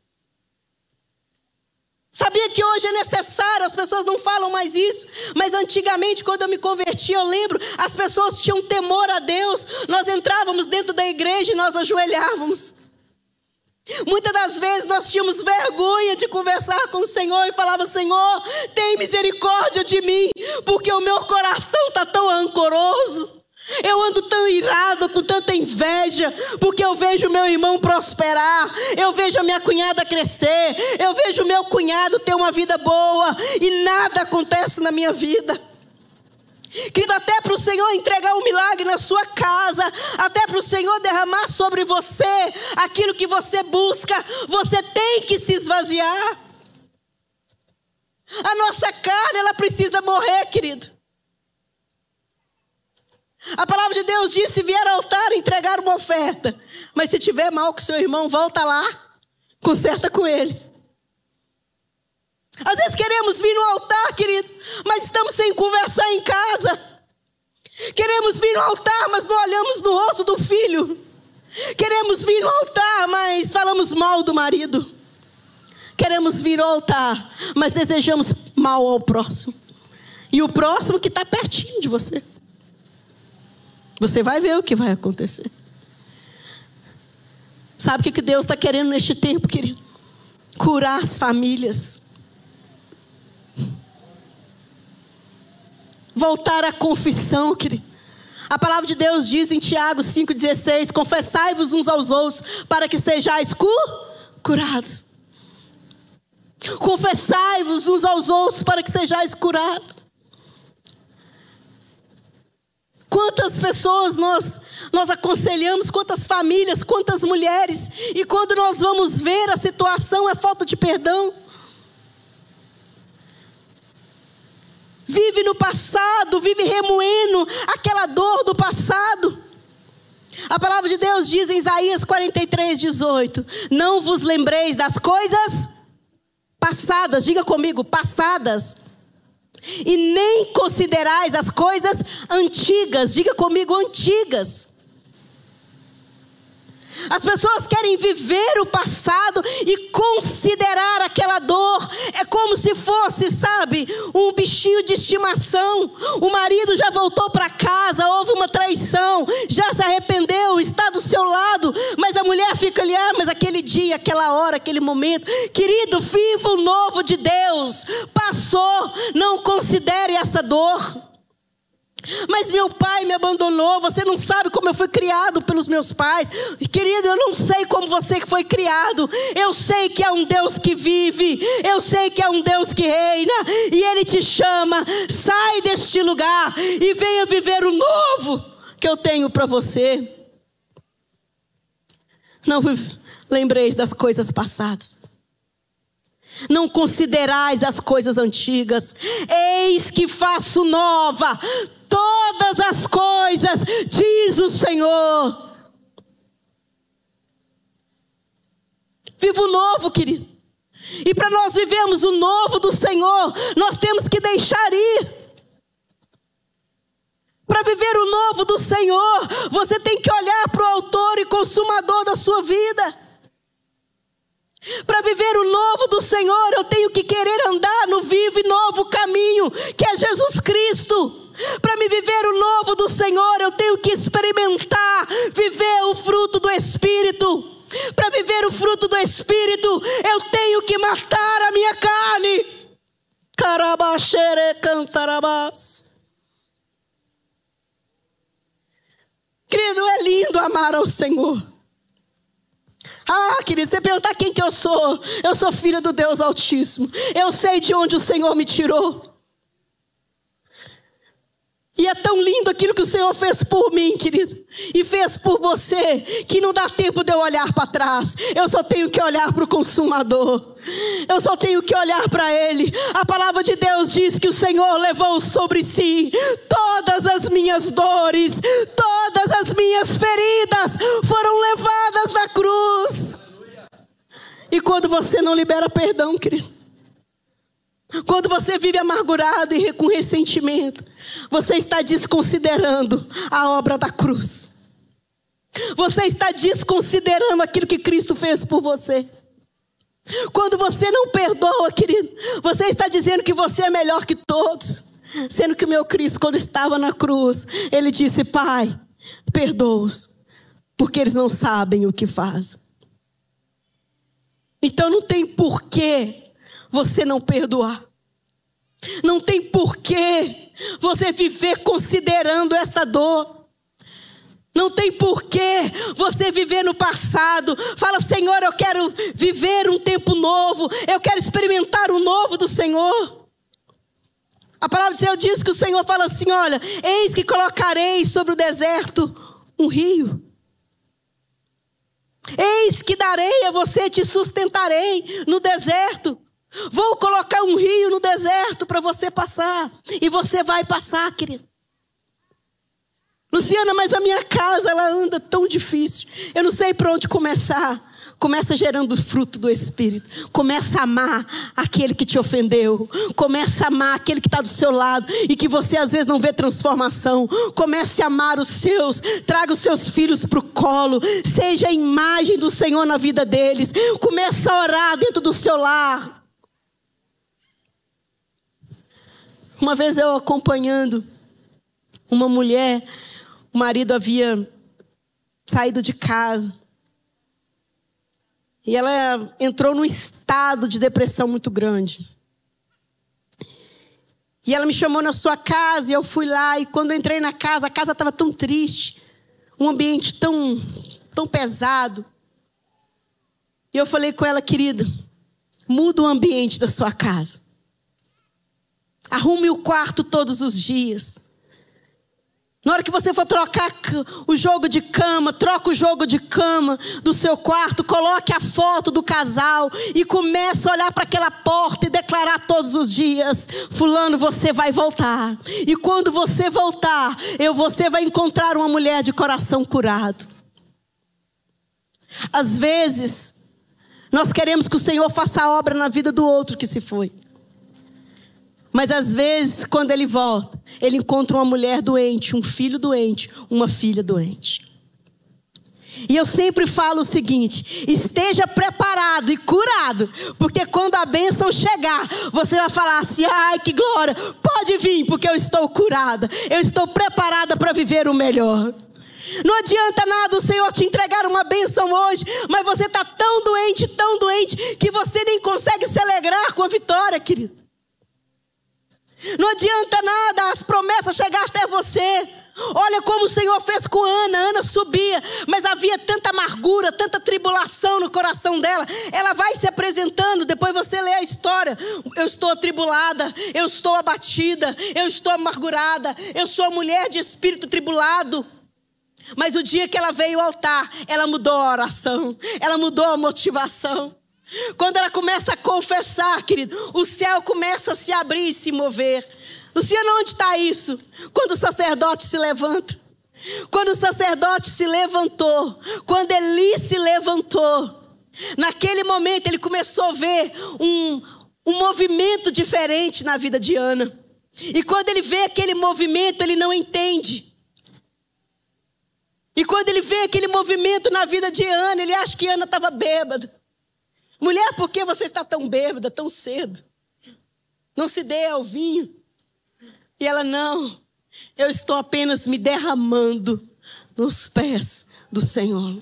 Sabia que hoje é necessário, as pessoas não falam mais isso, mas antigamente, quando eu me converti, eu lembro, as pessoas tinham temor a Deus. Nós entrávamos dentro da igreja e nós ajoelhávamos. Muitas das vezes nós tínhamos vergonha de conversar com o Senhor e falava: Senhor, tem misericórdia de mim, porque o meu coração está tão rancoroso. Eu ando tão irado, com tanta inveja, porque eu vejo meu irmão prosperar, eu vejo a minha cunhada crescer, eu vejo o meu cunhado ter uma vida boa e nada acontece na minha vida. Querido, até para o Senhor entregar um milagre na sua casa, até para o Senhor derramar sobre você aquilo que você busca, você tem que se esvaziar. A nossa carne, ela precisa morrer, querido. A palavra de Deus diz: se vier ao altar, entregar uma oferta. Mas se tiver mal com seu irmão, volta lá, conserta com ele. Às vezes queremos vir no altar, querido, mas estamos sem conversar em casa. Queremos vir no altar, mas não olhamos no rosto do filho. Queremos vir no altar, mas falamos mal do marido. Queremos vir ao altar, mas desejamos mal ao próximo. E o próximo que está pertinho de você. Você vai ver o que vai acontecer. Sabe o que Deus está querendo neste tempo, querido? Curar as famílias. Voltar à confissão, querido. A palavra de Deus diz em Tiago 5,16: confessai-vos uns aos outros para que sejais curados. Confessai-vos uns aos outros para que sejais curados. Quantas pessoas nós aconselhamos, quantas famílias, quantas mulheres, e quando nós vamos ver a situação é falta de perdão. Vive no passado, vive remoendo aquela dor do passado. A palavra de Deus diz em Isaías 43:18: não vos lembreis das coisas passadas, diga comigo, passadas. E nem considerais as coisas antigas, diga comigo, antigas. As pessoas querem viver o passado e considerar aquela dor. É como se fosse, sabe, um bichinho de estimação. O marido já voltou para casa, houve uma traição, já se arrependeu, está do seu lado, mas a mulher fica ali: mas aquele dia, aquela hora, aquele momento. Querido, viva o novo de Deus. Passou, não considere essa dor. Mas meu pai me abandonou. Você não sabe como eu fui criado pelos meus pais. Querido, eu não sei como você que foi criado. Eu sei que há um Deus que vive. Eu sei que há um Deus que reina. E Ele te chama: sai deste lugar e venha viver o novo que eu tenho para você. Não lembreis das coisas passadas. Não considerais as coisas antigas. Eis que faço nova todas as coisas, diz o Senhor. Viva o novo, querido. E para nós vivermos o novo do Senhor, nós temos que deixar ir. Para viver o novo do Senhor, você tem que olhar para o autor e consumador da sua vida. Para viver o novo do Senhor, eu tenho que querer andar no vivo e novo caminho, que é Jesus Cristo. Para me viver o novo do Senhor, eu tenho que experimentar, viver o fruto do Espírito. Para viver o fruto do Espírito, eu tenho que matar a minha carne. Carabaxere cantarabás. Querido, é lindo amar ao Senhor. Querido, você perguntar quem que eu sou filha do Deus Altíssimo. Eu sei de onde o Senhor me tirou. E é tão lindo aquilo que o Senhor fez por mim, querido. E fez por você, que não dá tempo de eu olhar para trás. Eu só tenho que olhar para o consumador. Eu só tenho que olhar para Ele. A palavra de Deus diz que o Senhor levou sobre si todas as minhas dores, todas as minhas feridas foram levadas na cruz. E quando você não libera perdão, querido, quando você vive amargurado e com ressentimento, você está desconsiderando a obra da cruz. Você está desconsiderando aquilo que Cristo fez por você. Quando você não perdoa, querido, você está dizendo que você é melhor que todos. Sendo que o meu Cristo, quando estava na cruz, Ele disse: Pai, perdoa-os, porque eles não sabem o que fazem. Então não tem porquê você não perdoar. Não tem porquê você viver considerando essa dor. Não tem porquê você viver no passado. Fala: Senhor, eu quero viver um tempo novo. Eu quero experimentar o novo do Senhor. A palavra de Deus diz que o Senhor fala assim: olha, eis que colocarei sobre o deserto um rio. Eis que darei a você, te sustentarei no deserto. Vou colocar um rio no deserto para você passar. E você vai passar, querido. Luciana, mas a minha casa, ela anda tão difícil. Eu não sei por onde começar. Começa gerando o fruto do Espírito. Começa a amar aquele que te ofendeu. Começa a amar aquele que está do seu lado e que você às vezes não vê transformação. Comece a amar os seus. Traga os seus filhos para o colo. Seja a imagem do Senhor na vida deles. Comece a orar dentro do seu lar. Uma vez eu acompanhando uma mulher, o marido havia saído de casa. E ela entrou num estado de depressão muito grande. E ela me chamou na sua casa e eu fui lá. E quando eu entrei na casa, a casa estava tão triste. Um ambiente tão pesado. E eu falei com ela: querida, muda o ambiente da sua casa. Arrume o quarto todos os dias. Na hora que você for trocar o jogo de cama, troca o jogo de cama do seu quarto, coloque a foto do casal e comece a olhar para aquela porta e declarar todos os dias: fulano, você vai voltar. E quando você voltar, você vai encontrar uma mulher de coração curado. Às vezes, nós queremos que o Senhor faça a obra na vida do outro que se foi. Mas às vezes, quando ele volta, ele encontra uma mulher doente, um filho doente, uma filha doente. E eu sempre falo o seguinte: esteja preparado e curado, porque quando a bênção chegar, você vai falar assim: ai, que glória, pode vir, porque eu estou curada, eu estou preparada para viver o melhor. Não adianta nada o Senhor te entregar uma bênção hoje, mas você está tão doente, que você nem consegue se alegrar com a vitória, querido. Não adianta nada as promessas chegar até você. Olha como o Senhor fez com Ana. Ana subia, mas havia tanta amargura, tanta tribulação no coração dela. Ela vai se apresentando, depois você lê a história: eu estou atribulada, eu estou abatida, eu estou amargurada, eu sou mulher de espírito tribulado. Mas o dia que ela veio ao altar, ela mudou a oração, ela mudou a motivação. Quando ela começa a confessar, querido, o céu começa a se abrir e se mover. Luciana, onde está isso? Quando o sacerdote se levanta. Quando o sacerdote se levantou, quando Eli se levantou, Naquele momento ele começou a ver um movimento diferente na vida de Ana. E quando ele vê aquele movimento, ele não entende. E quando ele vê aquele movimento na vida de Ana, ele acha que Ana estava bêbada. Mulher, por que você está tão bêbada, tão cedo? Não se dê ao vinho. E ela, não, eu estou apenas me derramando nos pés do Senhor.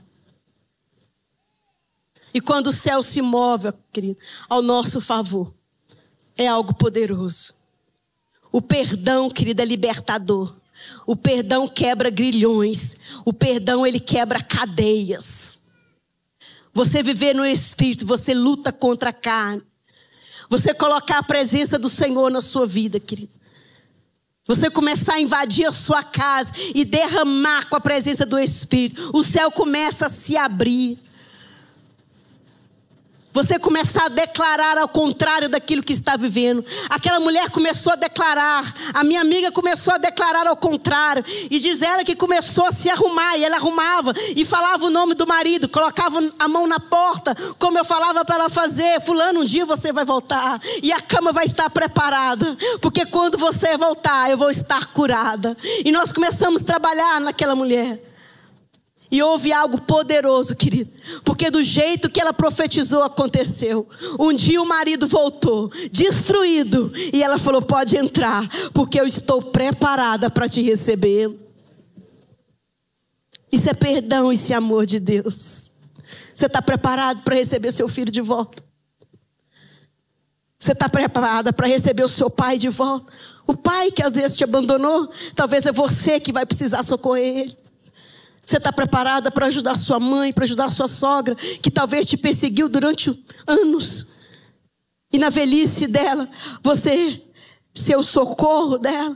E quando o céu se move, querido, ao nosso favor, é algo poderoso. O perdão, querido, é libertador. O perdão quebra grilhões. O perdão, ele quebra cadeias. Você viver no Espírito, você luta contra a carne. Você colocar a presença do Senhor na sua vida, querido. Você começar a invadir a sua casa e derramar com a presença do Espírito. O céu começa a se abrir. Você começar a declarar ao contrário daquilo que está vivendo. Aquela mulher começou a declarar. A minha amiga começou a declarar ao contrário. E diz ela que começou a se arrumar. E ela arrumava e falava o nome do marido. Colocava a mão na porta. Como eu falava para ela fazer. Fulano, um dia você vai voltar. E a cama vai estar preparada. Porque quando você voltar, eu vou estar curada. E nós começamos a trabalhar naquela mulher. E houve algo poderoso, querido. Porque do jeito que ela profetizou, aconteceu. Um dia o marido voltou, destruído. E ela falou, pode entrar, porque eu estou preparada para te receber. Isso é perdão, isso é amor de Deus. Você está preparado para receber seu filho de volta? Você está preparada para receber o seu pai de volta? O pai que às vezes te abandonou, talvez é você que vai precisar socorrer ele. Você está preparada para ajudar sua mãe, para ajudar sua sogra, que talvez te perseguiu durante anos. E na velhice dela, você ser o socorro dela.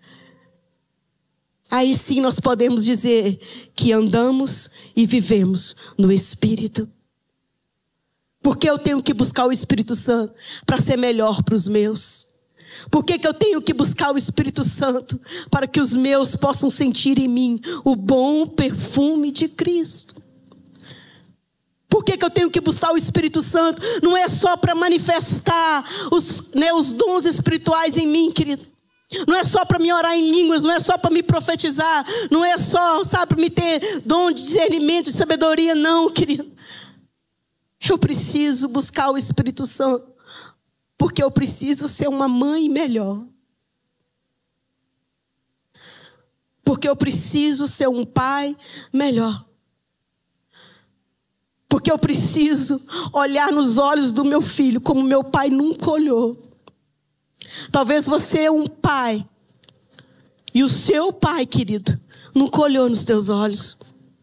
Aí sim nós podemos dizer que andamos e vivemos no Espírito. Porque eu tenho que buscar o Espírito Santo para ser melhor para os meus. Por que eu tenho que buscar o Espírito Santo? Para que os meus possam sentir em mim o bom perfume de Cristo. Por que eu tenho que buscar o Espírito Santo? Não é só para manifestar os dons espirituais em mim, querido. Não é só para me orar em línguas, não é só para me profetizar, não é só, para me ter dom de discernimento, de sabedoria, não, querido. Eu preciso buscar o Espírito Santo. Porque eu preciso ser uma mãe melhor. Porque eu preciso ser um pai melhor. Porque eu preciso olhar nos olhos do meu filho como meu pai nunca olhou. Talvez você é um pai. E o seu pai, querido, nunca olhou nos teus olhos.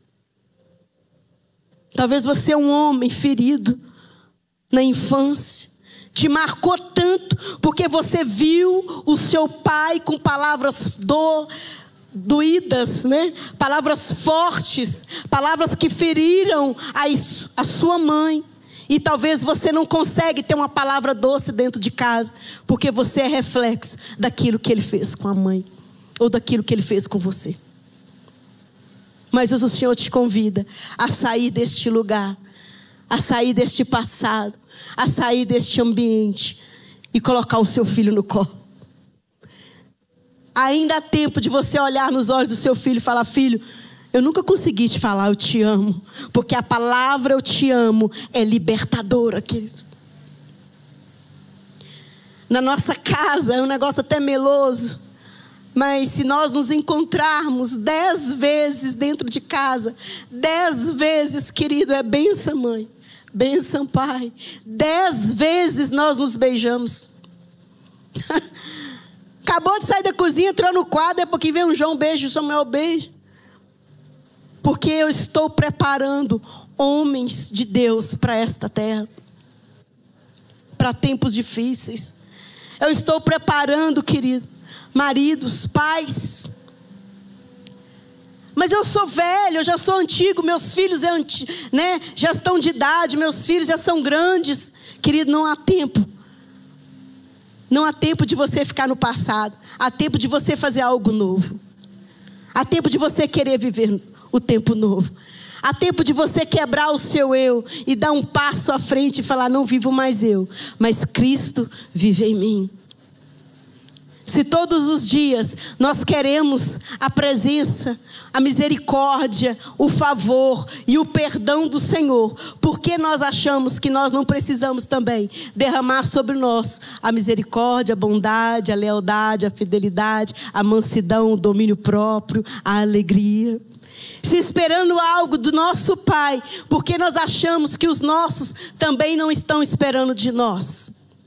Talvez você é um homem ferido na infância. Te marcou tanto porque você viu o seu pai com palavras doídas, né? Palavras fortes, palavras que feriram a sua mãe. E talvez você não consegue ter uma palavra doce dentro de casa, porque você é reflexo daquilo que ele fez com a mãe, ou daquilo que ele fez com você. Mas o Senhor te convida a sair deste lugar, a sair deste passado, a sair deste ambiente e colocar o seu filho no colo. Ainda há tempo de você olhar nos olhos do seu filho e falar: filho, eu nunca consegui te falar eu te amo, porque a palavra eu te amo é libertadora, querido. Na nossa casa é um negócio até meloso, mas se nós nos encontrarmos 10 vezes dentro de casa, 10 vezes, querido, é bênção, mãe, bênção, pai. 10 vezes nós nos beijamos. Acabou de sair da cozinha, entrou no quarto, é porque vem um João beijo, Samuel beijo. Porque eu estou preparando homens de Deus para esta terra, para tempos difíceis. Eu estou preparando, querido, maridos, pais. Mas eu sou velho, eu já sou antigo, meus filhos já estão de idade, meus filhos já são grandes. Querido, não há tempo. Não há tempo de você ficar no passado. Há tempo de você fazer algo novo. Há tempo de você querer viver o tempo novo. Há tempo de você quebrar o seu eu e dar um passo à frente e falar: não vivo mais eu, mas Cristo vive em mim. Se todos os dias nós queremos a presença, a misericórdia, o favor e o perdão do Senhor, por que nós achamos que nós não precisamos também derramar sobre nós a misericórdia, a bondade, a lealdade, a fidelidade, a mansidão, o domínio próprio, a alegria? Se esperando algo do nosso Pai, porque nós achamos que os nossos também não estão esperando de nós.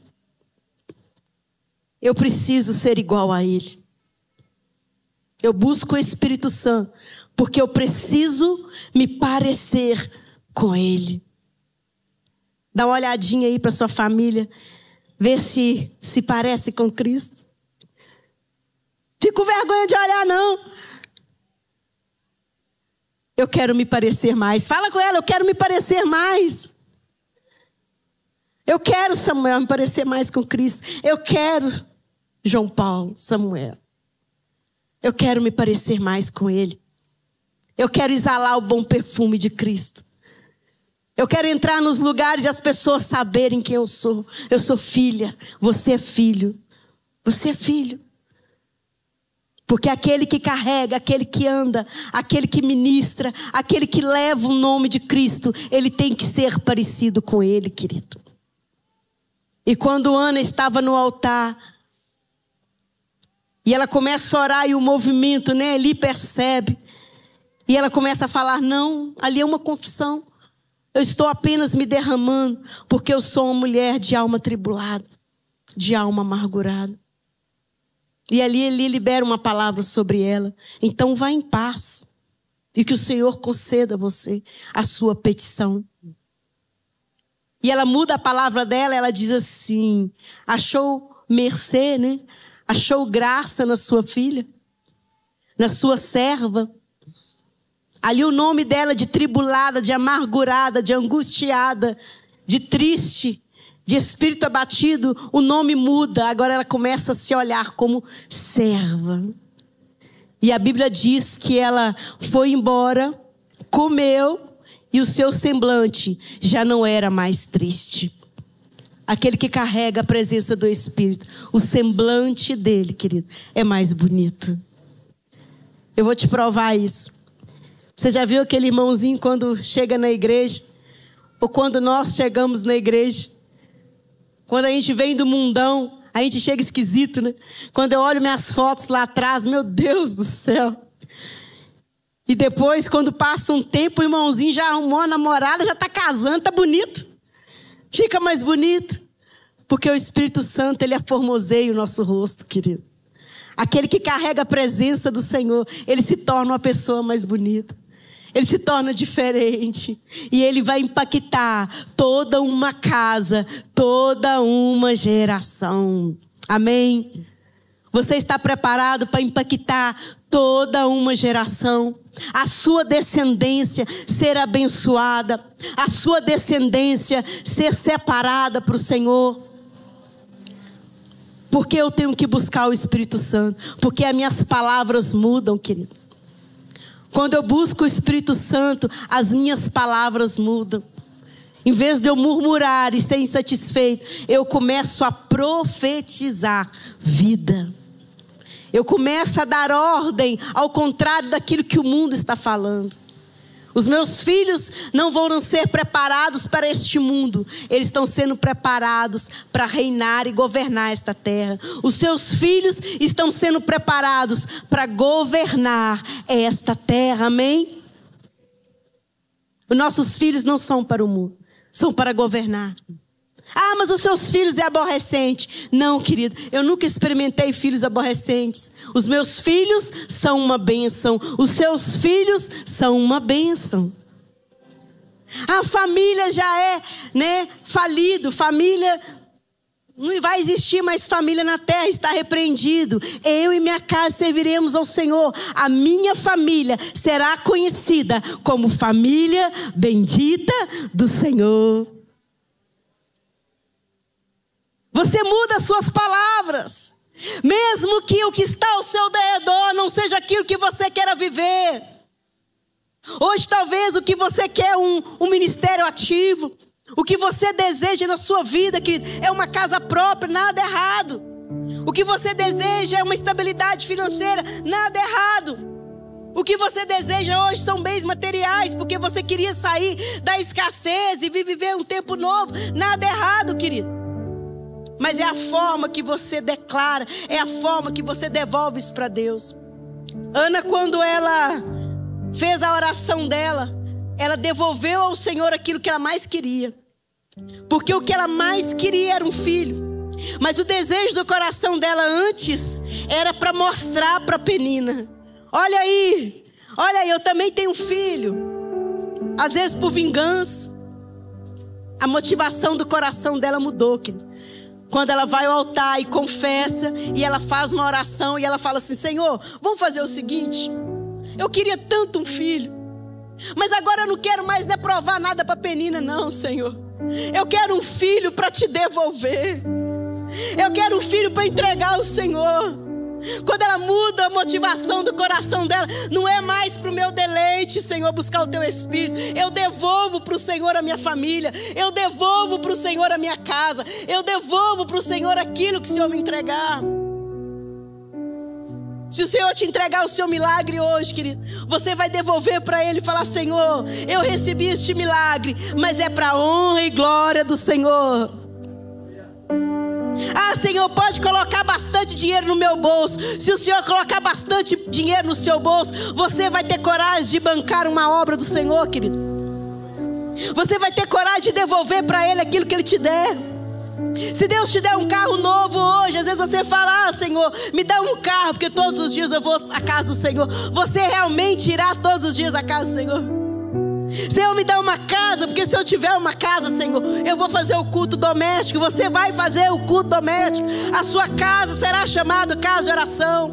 Eu preciso ser igual a Ele. Eu busco o Espírito Santo, porque eu preciso me parecer com Ele. Dá uma olhadinha aí para sua família, vê se parece com Cristo. Fico com vergonha de olhar, não. Eu quero me parecer mais. Fala com ela, eu quero me parecer mais. Eu quero, Samuel, me parecer mais com Cristo. Eu quero, João Paulo, Samuel. Eu quero me parecer mais com Ele. Eu quero exalar o bom perfume de Cristo. Eu quero entrar nos lugares e as pessoas saberem quem eu sou. Eu sou filha, você é filho. Você é filho. Porque aquele que carrega, aquele que anda, aquele que ministra, aquele que leva o nome de Cristo, ele tem que ser parecido com Ele, querido. E quando Ana estava no altar, e ela começa a orar e o movimento, Eli percebe. E ela começa a falar: não, ali é uma confissão. Eu estou apenas me derramando, porque eu sou uma mulher de alma tribulada, de alma amargurada. E ali Eli libera uma palavra sobre ela. Então vá em paz, e que o Senhor conceda a você a sua petição. E ela muda a palavra dela, ela diz assim: achou mercê, né? Achou graça na sua filha, na sua serva. Ali o nome dela de tribulada, de amargurada, de angustiada, de triste, de espírito abatido, o nome muda. Agora ela começa a se olhar como serva. E a Bíblia diz que ela foi embora, comeu, e o seu semblante já não era mais triste. Aquele que carrega a presença do Espírito, o semblante dele, querido, é mais bonito. Eu vou te provar isso. Você já viu aquele irmãozinho quando chega na igreja? Ou quando nós chegamos na igreja? Quando a gente vem do mundão, a gente chega esquisito, né? Quando eu olho minhas fotos lá atrás, meu Deus do céu. E depois, quando passa um tempo, o irmãozinho já arrumou a namorada, já está casando, está bonito. Fica mais bonito. Porque o Espírito Santo, ele aformoseia o nosso rosto, querido. Aquele que carrega a presença do Senhor, ele se torna uma pessoa mais bonita. Ele se torna diferente. E ele vai impactar toda uma casa, toda uma geração. Amém? Você está preparado para impactar toda uma geração? A sua descendência ser abençoada. A sua descendência ser separada para o Senhor. Porque eu tenho que buscar o Espírito Santo. Porque as minhas palavras mudam, querido. Quando eu busco o Espírito Santo, as minhas palavras mudam. Em vez de eu murmurar e ser insatisfeito, eu começo a profetizar vida. Eu começo a dar ordem ao contrário daquilo que o mundo está falando. Os meus filhos não vão ser preparados para este mundo. Eles estão sendo preparados para reinar e governar esta terra. Os seus filhos estão sendo preparados para governar esta terra. Amém? Os nossos filhos não são para o mundo, são para governar. Ah, mas os seus filhos é aborrecente. Não, querido, eu nunca experimentei filhos aborrecentes. Os meus filhos são uma bênção. Os seus filhos são uma bênção. A família já é, falido. Família, não vai existir mais família na terra, está repreendido. Eu e minha casa serviremos ao Senhor. A minha família será conhecida como família bendita do Senhor. Você muda as suas palavras. Mesmo que o que está ao seu redor não seja aquilo que você queira viver. Hoje talvez o que você quer é um ministério ativo. O que você deseja na sua vida, querido, é uma casa própria, nada errado. O que você deseja é uma estabilidade financeira, nada errado. O que você deseja hoje são bens materiais, porque você queria sair da escassez e viver um tempo novo, nada errado, querido. Mas é a forma que você declara, é a forma que você devolve isso para Deus. Ana, quando ela fez a oração dela, ela devolveu ao Senhor aquilo que ela mais queria. Porque o que ela mais queria era um filho. Mas o desejo do coração dela antes era para mostrar para Penina: olha aí, eu também tenho um filho. Às vezes por vingança. A motivação do coração dela mudou, querido. Quando ela vai ao altar e confessa, e ela faz uma oração, e ela fala assim: Senhor, vamos fazer o seguinte, eu queria tanto um filho, mas agora eu não quero mais provar nada para Penina, não, Senhor. Eu quero um filho para te devolver. Eu quero um filho para entregar ao Senhor. Quando ela muda a motivação do coração dela, não é mais para o meu deleite, Senhor, buscar o teu Espírito. Eu devolvo para o Senhor a minha família. Eu devolvo para o Senhor a minha casa. Eu devolvo para o Senhor aquilo que o Senhor me entregar. Se o Senhor te entregar o seu milagre hoje, querido, você vai devolver para Ele e falar: Senhor, eu recebi este milagre, mas é para a honra e glória do Senhor. Ah, Senhor, pode colocar bastante dinheiro no meu bolso. Se o Senhor colocar bastante dinheiro no seu bolso, você vai ter coragem de bancar uma obra do Senhor, querido. Você vai ter coragem de devolver para Ele aquilo que Ele te der. Se Deus te der um carro novo hoje, às vezes você fala: ah, Senhor, me dá um carro, porque todos os dias eu vou à casa do Senhor. Você realmente irá todos os dias à casa do Senhor? Senhor, me dá uma casa, porque se eu tiver uma casa, Senhor, eu vou fazer o culto doméstico. Você vai fazer o culto doméstico. A sua casa será chamada casa de oração.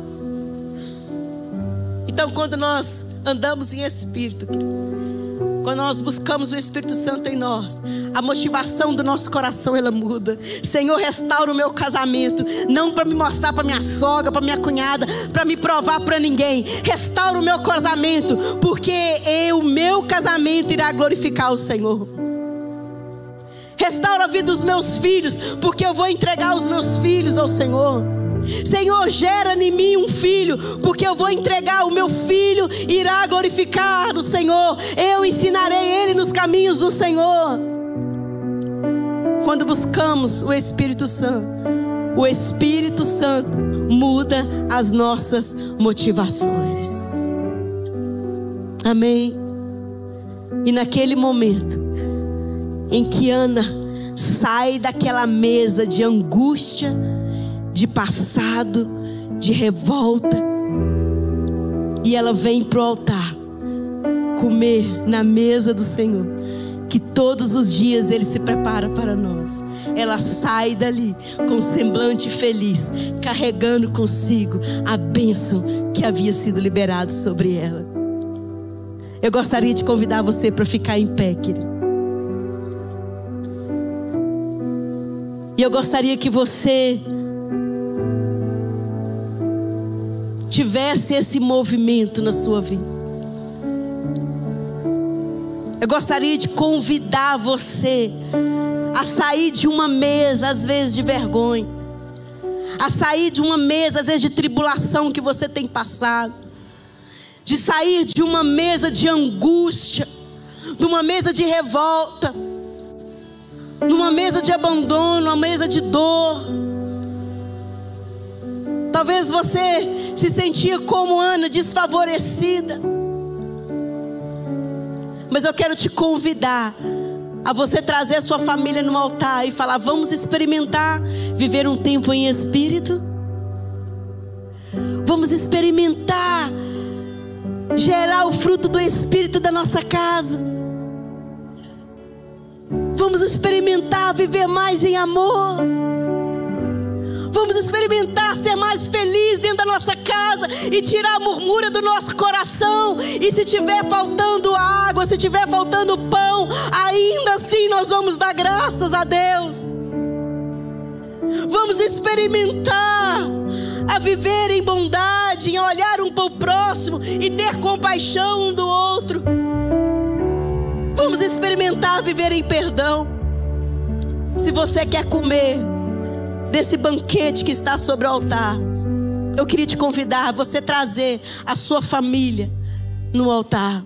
Então, quando nós andamos em Espírito, quando nós buscamos o Espírito Santo em nós, a motivação do nosso coração, ela muda. Senhor, restaura o meu casamento, não para me mostrar para minha sogra, para minha cunhada, para me provar para ninguém. Restaura o meu casamento, porque o meu casamento irá glorificar o Senhor. Restaura a vida dos meus filhos, porque eu vou entregar os meus filhos ao Senhor. Senhor, gera em mim um filho, porque eu vou entregar o meu filho, irá glorificar o Senhor. Eu ensinarei ele nos caminhos do Senhor. Quando buscamos o Espírito Santo muda as nossas motivações. Amém? E naquele momento em que Ana sai daquela mesa de angústia, de passado, de revolta, e ela vem para o altar comer na mesa do Senhor, que todos os dias Ele se prepara para nós. Ela sai dali com um semblante feliz, carregando consigo a bênção que havia sido liberada sobre ela. Eu gostaria de convidar você para ficar em pé, querido. E eu gostaria que você tivesse esse movimento na sua vida. Eu gostaria de convidar você a sair de uma mesa, às vezes de vergonha, a sair de uma mesa, às vezes de tribulação que você tem passado, de sair de uma mesa de angústia, de uma mesa de revolta, de uma mesa de abandono, uma mesa de dor. Talvez você se sentia como Ana, desfavorecida. Mas eu quero te convidar a você trazer a sua família no altar e falar: vamos experimentar viver um tempo em Espírito. Vamos experimentar gerar o fruto do Espírito da nossa casa. Vamos experimentar viver mais em amor. Vamos experimentar ser mais feliz dentro da nossa casa e tirar a murmúria do nosso coração. E se tiver faltando água, se tiver faltando pão, ainda assim nós vamos dar graças a Deus. Vamos experimentar a viver em bondade, em olhar um para o próximo e ter compaixão um do outro. Vamos experimentar viver em perdão. Se você quer comer desse banquete que está sobre o altar, eu queria te convidar a você trazer a sua família no altar.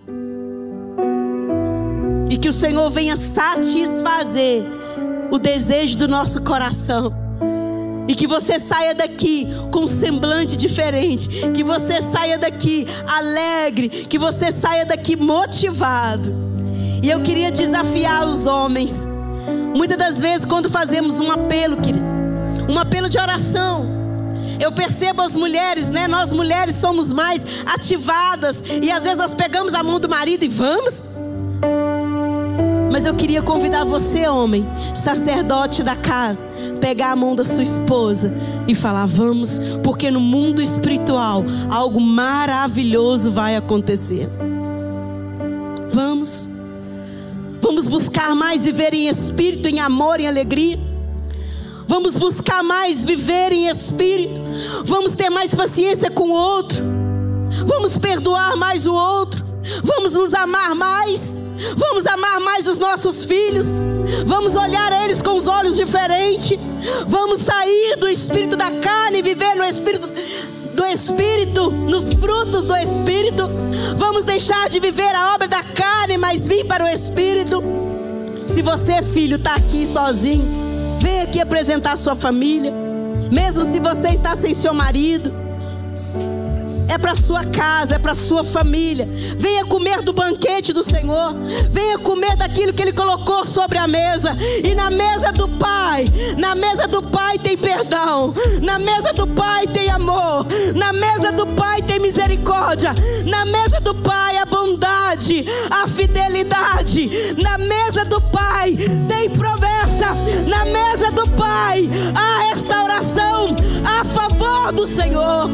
E que o Senhor venha satisfazer o desejo do nosso coração. E que você saia daqui com um semblante diferente. Que você saia daqui alegre. Que você saia daqui motivado. E eu queria desafiar os homens. Muitas das vezes quando fazemos um apelo, querido, um apelo de oração, eu percebo as mulheres, né? Nós mulheres somos mais ativadas. E às vezes nós pegamos a mão do marido e vamos. Mas eu queria convidar você, homem, sacerdote da casa, pegar a mão da sua esposa e falar: vamos, porque no mundo espiritual algo maravilhoso vai acontecer. Vamos buscar mais viver em espírito, em amor, em alegria. Vamos buscar mais viver em espírito. Vamos ter mais paciência com o outro. Vamos perdoar mais o outro. Vamos nos amar mais. Vamos amar mais os nossos filhos. Vamos olhar a eles com os olhos diferentes. Vamos sair do espírito da carne e viver no espírito do Espírito, nos frutos do Espírito. Vamos deixar de viver a obra da carne, mas vir para o Espírito. Se você, filho, está aqui sozinho, vem aqui apresentar a sua família. Mesmo se você está sem seu marido, é para sua casa, é para sua família. Venha comer do banquete do Senhor. Venha comer daquilo que Ele colocou sobre a mesa. E na mesa do Pai, na mesa do Pai tem perdão. Na mesa do Pai tem amor. Na mesa do Pai tem misericórdia. Na mesa do Pai a bondade, a fidelidade. Na mesa do Pai tem promessa. Na mesa do Pai a restauração a favor do Senhor.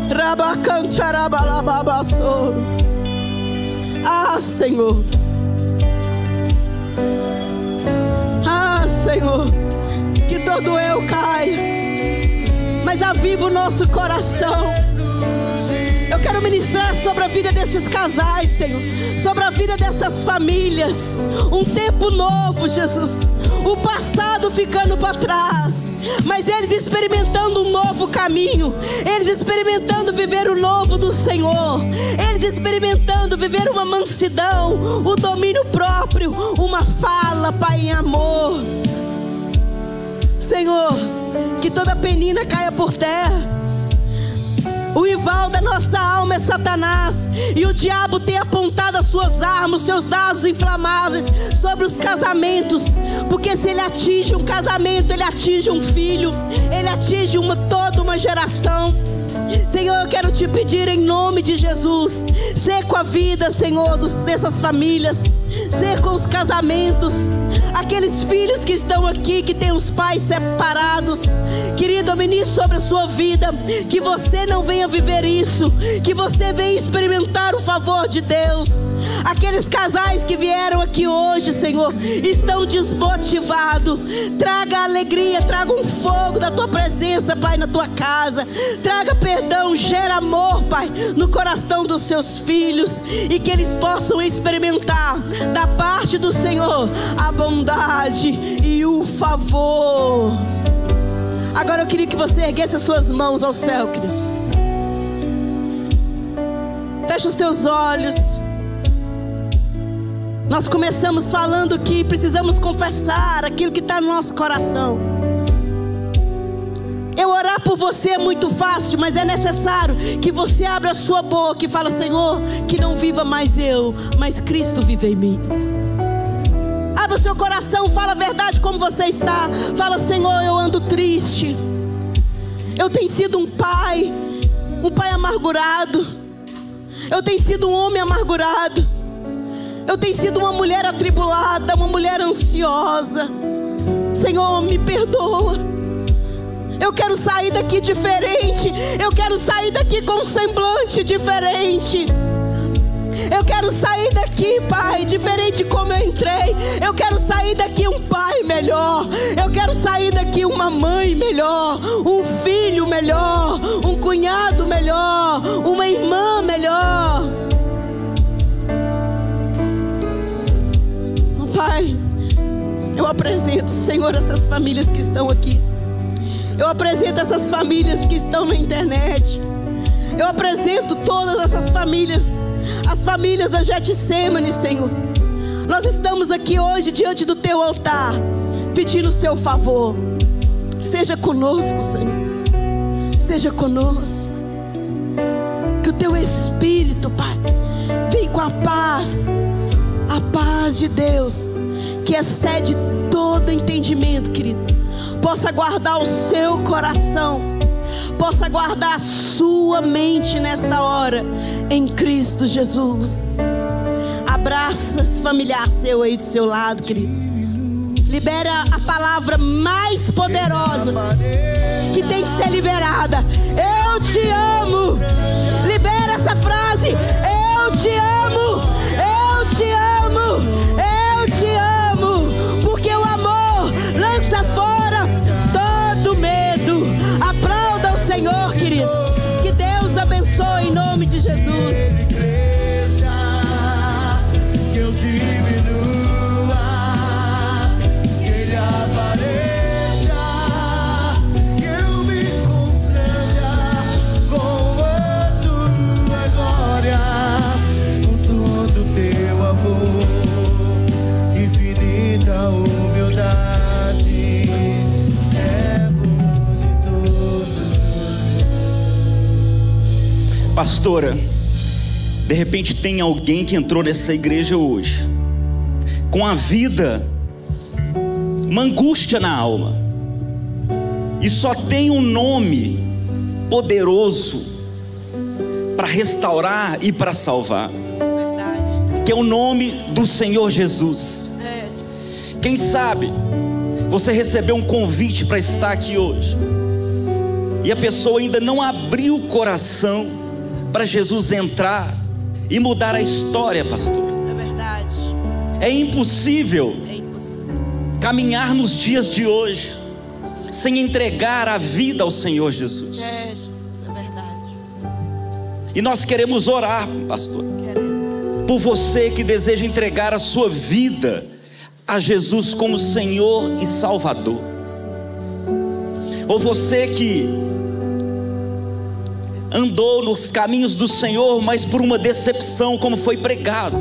Ah, Senhor. Ah, Senhor. Que todo eu caia, mas aviva o nosso coração. Eu quero ministrar sobre a vida destes casais, Senhor, sobre a vida dessas famílias. Um tempo novo, Jesus. O passado ficando para trás, mas eles experimentando um novo caminho. Eles experimentando viver o novo do Senhor. Eles experimentando viver uma mansidão, o domínio próprio, uma fala, Pai, em amor. Senhor, que toda penina caia por terra. O rival da nossa alma é Satanás, e o diabo tem apontado as suas armas, os seus dardos inflamáveis sobre os casamentos. Porque se ele atinge um casamento, ele atinge um filho, ele atinge toda uma geração. Senhor, eu quero te pedir em nome de Jesus, ser com a vida, Senhor, dessas famílias, ser com os casamentos, aqueles filhos que estão aqui, que têm os pais separados. Querido, eu ministro sobre a sua vida, que você não venha viver isso, que você venha experimentar o favor de Deus. Aqueles casais que vieram aqui hoje, Senhor, estão desmotivados. Traga alegria, traga um fogo da tua presença, Pai, na tua casa. Traga perdão, gera amor, Pai, no coração dos seus filhos, e que eles possam experimentar da parte do Senhor a bondade e o favor. Agora eu queria que você erguesse as suas mãos ao céu, querido. Feche os seus olhos. Nós começamos falando que precisamos confessar aquilo que está no nosso coração. Eu orar por você é muito fácil, mas é necessário que você abra a sua boca e fale: Senhor, que não viva mais eu, mas Cristo vive em mim. Abra o seu coração, fala a verdade como você está. Fala: Senhor, eu ando triste. Eu tenho sido um pai amargurado. Eu tenho sido um homem amargurado. Eu tenho sido uma mulher atribulada, uma mulher ansiosa. Senhor, me perdoa. Eu quero sair daqui diferente. Eu quero sair daqui com um semblante diferente. Eu quero sair daqui, Pai, diferente como eu entrei. Eu quero sair daqui um pai melhor. Eu quero sair daqui uma mãe melhor, um filho melhor, um cunhado melhor, uma irmã melhor. Pai, eu apresento, Senhor, essas famílias que estão aqui. Eu apresento essas famílias que estão na internet. Eu apresento todas essas famílias, as famílias da Getsemane, Senhor. Nós estamos aqui hoje diante do Teu altar, pedindo o Seu favor. Seja conosco, Senhor. Seja conosco. Que o Teu Espírito, Pai, vem com a paz de Deus, que excede todo entendimento, querido, possa guardar o seu coração, possa guardar a sua mente nesta hora, em Cristo Jesus. Abraça esse familiar seu aí do seu lado, querido. Libera a palavra mais poderosa que tem que ser liberada. Eu te amo. Libera essa frase. Eu te amo. Eu te amo. Eu te amo. Porque o amor lança fora todo medo. Aplauda o Senhor, querido. Que Deus abençoe em nome de Jesus. Que eu diminua, que Ele apareça, que eu me constranja com a Sua glória, com todo Teu amor, infinita humildade, servos de todos os. Pastora, de repente tem alguém que entrou nessa igreja hoje com a vida, uma angústia na alma, e só tem um nome poderoso para restaurar e para salvar, que é o nome do Senhor Jesus. Quem sabe você recebeu um convite para estar aqui hoje e a pessoa ainda não abriu o coração para Jesus entrar e mudar a história, pastor. É verdade. É impossível É impossível. caminhar nos dias de hoje sem entregar a vida ao Senhor Jesus. É, Jesus, é verdade. E nós queremos orar, pastor, Queremos. por você que deseja entregar a sua vida a Jesus como Senhor e Salvador. Ou você que andou nos caminhos do Senhor, mas por uma decepção, como foi pregado,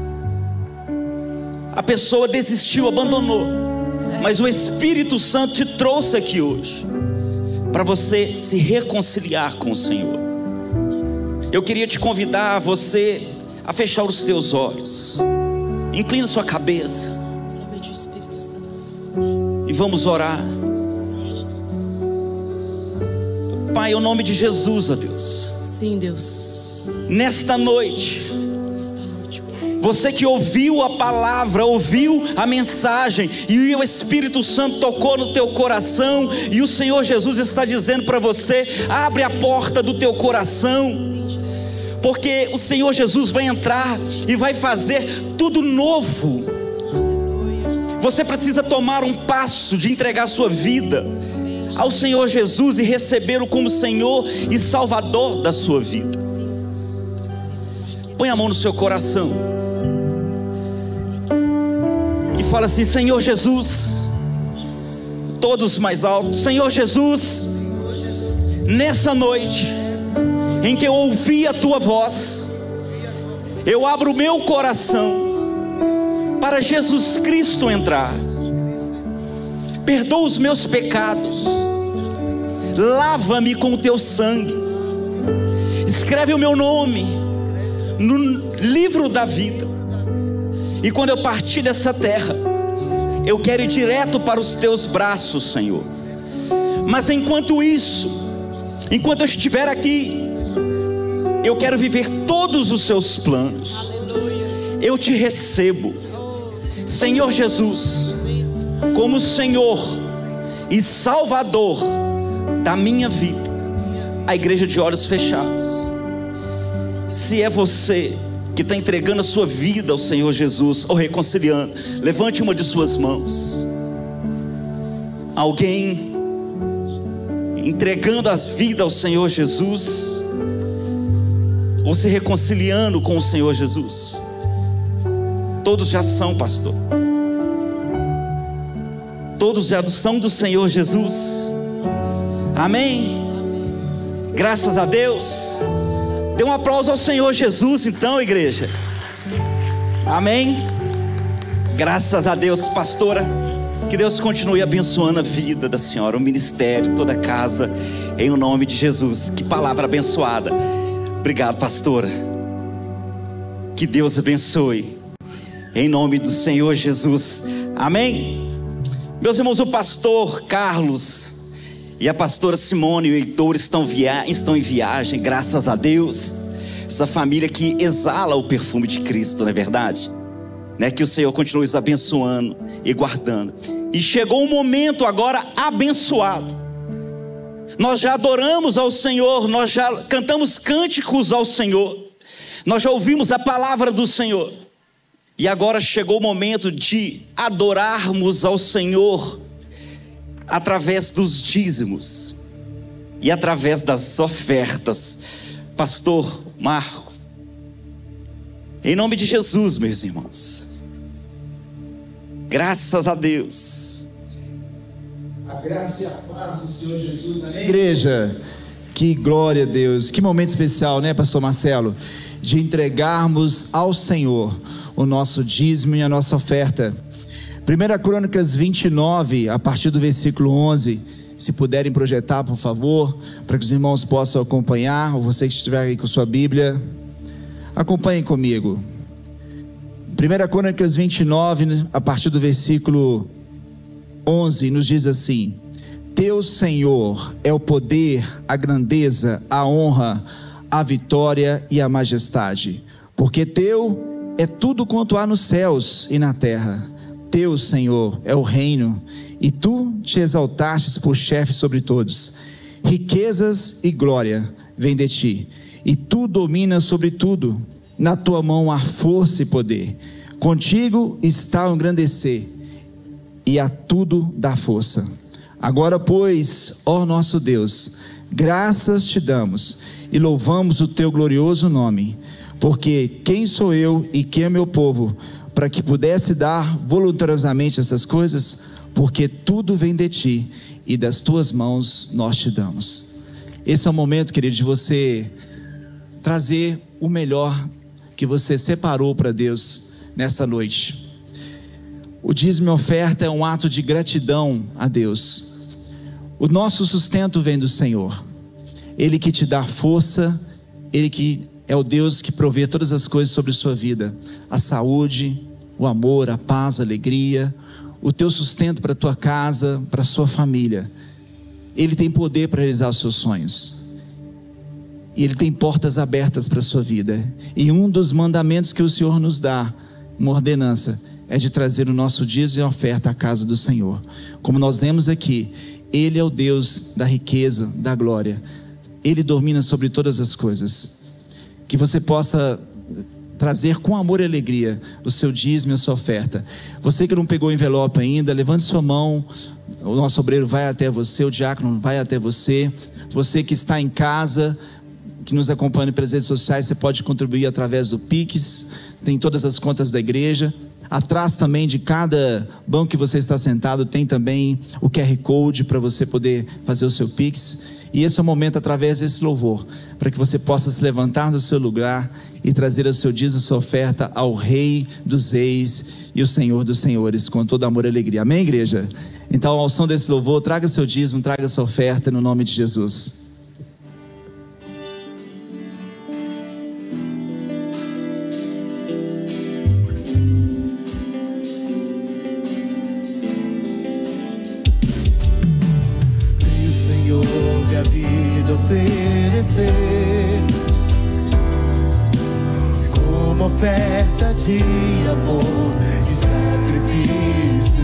a pessoa desistiu, abandonou, mas o Espírito Santo te trouxe aqui hoje para você se reconciliar com o Senhor. Eu queria te convidar a você a fechar os teus olhos, inclina sua cabeça Somente o Espírito Santo, Senhor. e vamos orar. Pai, em nome de Jesus, ó Deus, Sim, Deus. nesta noite, Esta noite, Pai. você que ouviu a palavra, ouviu a mensagem, e o Espírito Santo tocou no teu coração, e o Senhor Jesus está dizendo para você: abre a porta do teu coração, porque o Senhor Jesus vai entrar e vai fazer tudo novo. Você precisa tomar um passo de entregar sua vida ao Senhor Jesus e recebê-lo como Senhor e Salvador da sua vida. Põe a mão no seu coração e fala assim: Senhor Jesus, todos mais altos, Senhor Jesus, nessa noite em que eu ouvi a tua voz, eu abro o meu coração para Jesus Cristo entrar. Perdoa os meus pecados, lava-me com o teu sangue, escreve o meu nome no livro da vida, e quando eu partir dessa terra, eu quero ir direto para os teus braços, Senhor. Mas enquanto isso, enquanto eu estiver aqui, eu quero viver todos os seus planos. Eu te recebo, Senhor Jesus, como Senhor e Salvador da minha vida. A igreja de olhos fechados. Se é você que está entregando a sua vida ao Senhor Jesus, ou reconciliando, levante uma de suas mãos. Alguém entregando a vida ao Senhor Jesus, ou se reconciliando com o Senhor Jesus. Todos já são, pastor. Todos já são do Senhor Jesus. Amém? Graças a Deus. Dê um aplauso ao Senhor Jesus então, igreja. Amém? Graças a Deus, pastora. Que Deus continue abençoando a vida da senhora, o ministério, toda a casa, em o nome de Jesus. Que palavra abençoada. Obrigado, pastora. Que Deus abençoe, em nome do Senhor Jesus. Amém? Meus irmãos, o pastor Carlos e a pastora Simone e o Heitor estão em viagem, graças a Deus. Essa família que exala o perfume de Cristo, não é verdade? Que o Senhor continue os abençoando e guardando. E chegou um momento agora abençoado. Nós já adoramos ao Senhor, nós já cantamos cânticos ao Senhor, nós já ouvimos a palavra do Senhor. E agora chegou o momento de adorarmos ao Senhor através dos dízimos e através das ofertas. Pastor Marcos, em nome de Jesus, meus irmãos, graças a Deus. A graça e a paz do Senhor Jesus, amém? Igreja, que glória a Deus, que momento especial, né, pastor Marcelo? De entregarmos ao Senhor o nosso dízimo e a nossa oferta. 1 Crônicas 29, a partir do versículo 11, se puderem projetar, por favor, para que os irmãos possam acompanhar, ou você que estiver aí com sua Bíblia, acompanhem comigo. 1 Crônicas 29, a partir do versículo 11, nos diz assim: Teu Senhor é o poder, a grandeza, a honra, a vitória e a majestade, porque teu é tudo quanto há nos céus e na terra. Teu, Senhor, é o reino, e tu te exaltastes por chefe sobre todos. Riquezas e glória vêm de ti, e tu dominas sobre tudo. Na tua mão há força e poder. Contigo está o engrandecer, e a tudo dá força. Agora, pois, ó nosso Deus, graças te damos e louvamos o teu glorioso nome, porque quem sou eu e quem é meu povo, para que pudesse dar voluntariosamente essas coisas? Porque tudo vem de ti, e das tuas mãos nós te damos. Esse é o momento, querido, de você trazer o melhor que você separou para Deus nessa noite. O dízimo e oferta é um ato de gratidão a Deus. O nosso sustento vem do Senhor, Ele que te dá força, Ele que é o Deus que provê todas as coisas sobre a sua vida, a saúde, o amor, a paz, a alegria, o teu sustento para a tua casa, para a sua família. Ele tem poder para realizar os seus sonhos, e Ele tem portas abertas para a sua vida. E um dos mandamentos que o Senhor nos dá, uma ordenança, é de trazer o nosso dízimo e oferta à casa do Senhor. Como nós lemos aqui, Ele é o Deus da riqueza, da glória. Ele domina sobre todas as coisas. Que você possa trazer com amor e alegria o seu dízimo e a sua oferta. Você que não pegou o envelope ainda, levante sua mão. O nosso obreiro vai até você, o diácono vai até você. Você que está em casa, que nos acompanha pelas redes sociais, você pode contribuir através do Pix. Tem todas as contas da igreja. Atrás também de cada banco que você está sentado, tem também o QR Code para você poder fazer o seu Pix. E esse é o momento, através desse louvor, para que você possa se levantar do seu lugar e trazer o seu dízimo, a sua oferta ao Rei dos Reis e o Senhor dos Senhores, com todo amor e alegria. Amém, igreja? Então, ao som desse louvor, traga seu dízimo, traga sua oferta no nome de Jesus. Oferta de amor e sacrifício,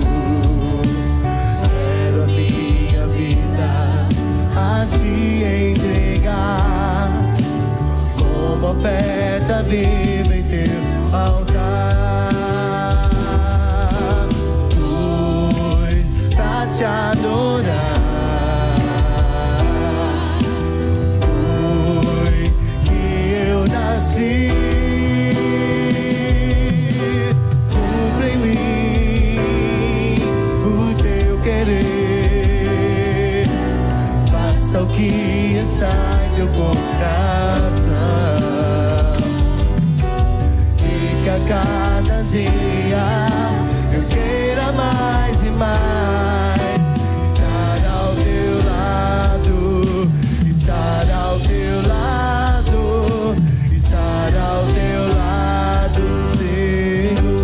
quero a minha vida a te entregar, como oferta viva em teu altar, pois pra te adorar foi que eu nasci. Cumpre em mim o teu querer, faça o que está em teu coração, e que a cada dia eu queira mais e mais estar ao teu lado, estar ao teu lado, estar ao teu lado, Senhor.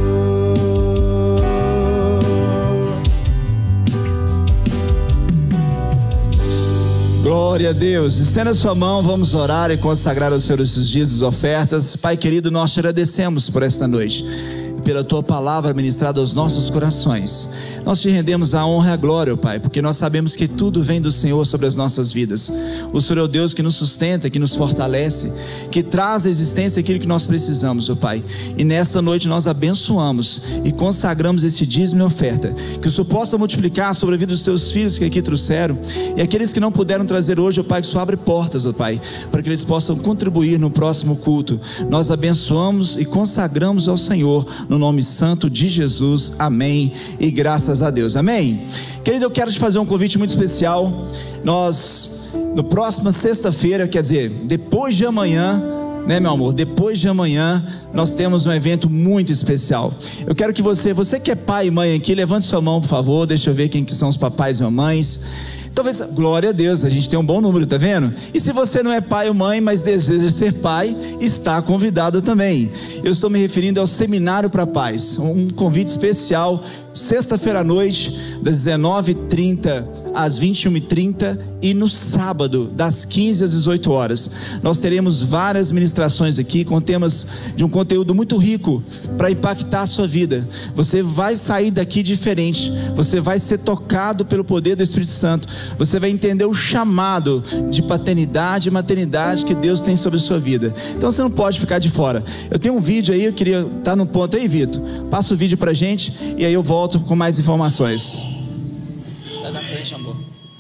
Glória a Deus. Estenda sua mão, vamos orar e consagrar ao Senhor esses dias as ofertas. Pai querido, nós te agradecemos por esta noite, pela tua palavra ministrada aos nossos corações. Nós te rendemos a honra e a glória, Pai, porque nós sabemos que tudo vem do Senhor sobre as nossas vidas. O Senhor é o Deus que nos sustenta, que nos fortalece, que traz à existência aquilo que nós precisamos, ó Pai. E nesta noite nós abençoamos e consagramos esse dízimo e oferta, que o Senhor possa multiplicar sobre a vida dos teus filhos que aqui trouxeram, e aqueles que não puderam trazer hoje, ó Pai, que o Senhor abre portas, ó Pai, para que eles possam contribuir no próximo culto. Nós abençoamos e consagramos ao Senhor, no nome santo de Jesus, amém, e graças a Deus, amém. Querido, eu quero te fazer um convite muito especial. Nós, no próxima sexta-feira, quer dizer, depois de amanhã, né, meu amor, depois de amanhã, nós temos um evento muito especial. Eu quero que você que é pai e mãe aqui, levante sua mão, por favor. Deixa eu ver quem que são os papais e mamães. Talvez, glória a Deus, a gente tem um bom número, tá vendo? E se você não é pai ou mãe, mas deseja ser pai, está convidado também. Eu estou me referindo ao Seminário para Pais, um convite especial, sexta-feira à noite, das 19h30 às 21h30, e no sábado, das 15 às 18 horas. Nós teremos várias ministrações aqui, com temas de um conteúdo muito rico, para impactar a sua vida. Você vai sair daqui diferente, você vai ser tocado pelo poder do Espírito Santo, você vai entender o chamado de paternidade e maternidade que Deus tem sobre a sua vida. Então você não pode ficar de fora. Eu tenho um vídeo aí, eu queria estar no ponto aí, Vitor. Passa o vídeo pra gente e aí eu volto com mais informações. Sai da frente, amor.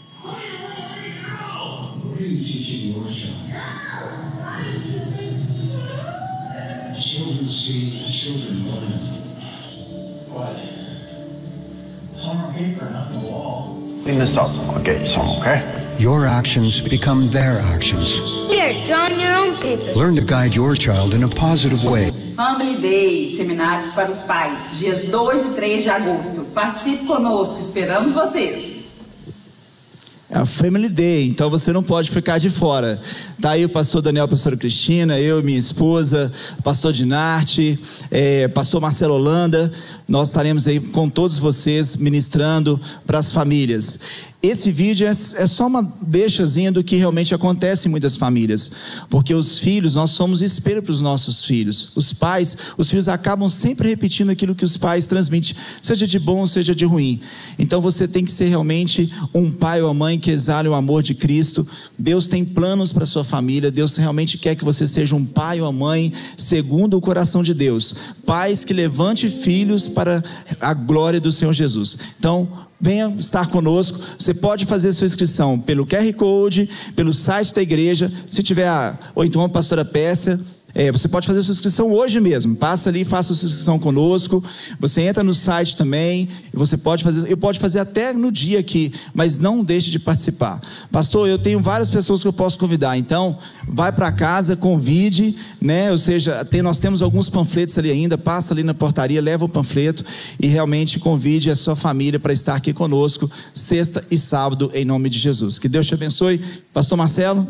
Children see, children learn. What? It's on our paper, not the wall. Clean this up. I'll get you some, okay? Your actions become their actions. Here, draw on your own paper. Learn to guide your child in a positive way. Family Day, seminários para os pais, dias 2 e 3 de agosto. Participe conosco, esperamos vocês. É a Family Day, então você não pode ficar de fora. Tá aí o pastor Daniel, a pastora Cristina, eu, minha esposa, pastor Dinarte, pastor Marcelo Holanda. Nós estaremos aí com todos vocês ministrando para as famílias. Esse vídeo é só uma deixazinha do que realmente acontece em muitas famílias, porque os filhos, nós somos espelho para os nossos filhos. Os pais, os filhos acabam sempre repetindo aquilo que os pais transmitem, seja de bom, seja de ruim. Então você tem que ser realmente um pai ou uma mãe que exale o amor de Cristo. Deus tem planos para a sua família, Deus realmente quer que você seja um pai ou uma mãe segundo o coração de Deus. Pais que levante filhos para a glória do Senhor Jesus. Então, venha estar conosco. Você pode fazer sua inscrição pelo QR Code, pelo site da igreja, se tiver, ou então a pastora Pérsia. Você pode fazer sua inscrição hoje mesmo. Passa ali e faça sua inscrição conosco. Você entra no site também. Você pode fazer, eu posso fazer até no dia aqui, mas não deixe de participar. Pastor, eu tenho várias pessoas que eu posso convidar. Então, vai para casa, convide, né? Ou seja, nós temos alguns panfletos ali ainda. Passa ali na portaria, leva o panfleto e realmente convide a sua família para estar aqui conosco sexta e sábado, em nome de Jesus. Que Deus te abençoe. Pastor Marcelo.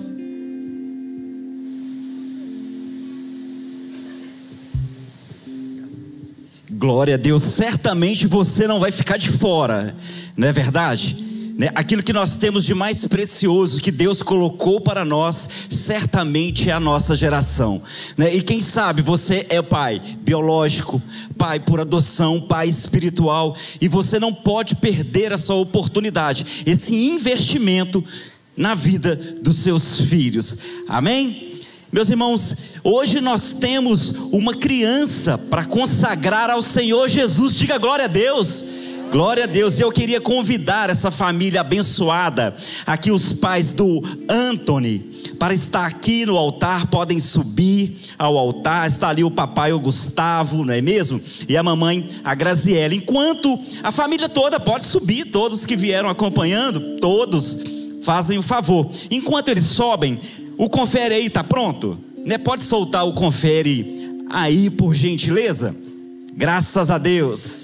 Glória a Deus, certamente você não vai ficar de fora, não é verdade? Aquilo que nós temos de mais precioso que Deus colocou para nós, certamente é a nossa geração, e quem sabe você é pai biológico, pai por adoção, pai espiritual, e você não pode perder essa oportunidade, esse investimento na vida dos seus filhos, amém? Meus irmãos, hoje nós temos uma criança para consagrar ao Senhor Jesus. Diga glória a Deus. Glória a Deus. Eu queria convidar essa família abençoada, aqui os pais do Anthony, para estar aqui no altar. Podem subir ao altar. Está ali o papai, o Gustavo, não é mesmo? E a mamãe, a Graziela. Enquanto a família toda pode subir, todos que vieram acompanhando, todos fazem o favor. Enquanto eles sobem, o confere aí está pronto? Né? Pode soltar o confere aí, por gentileza? Graças a Deus.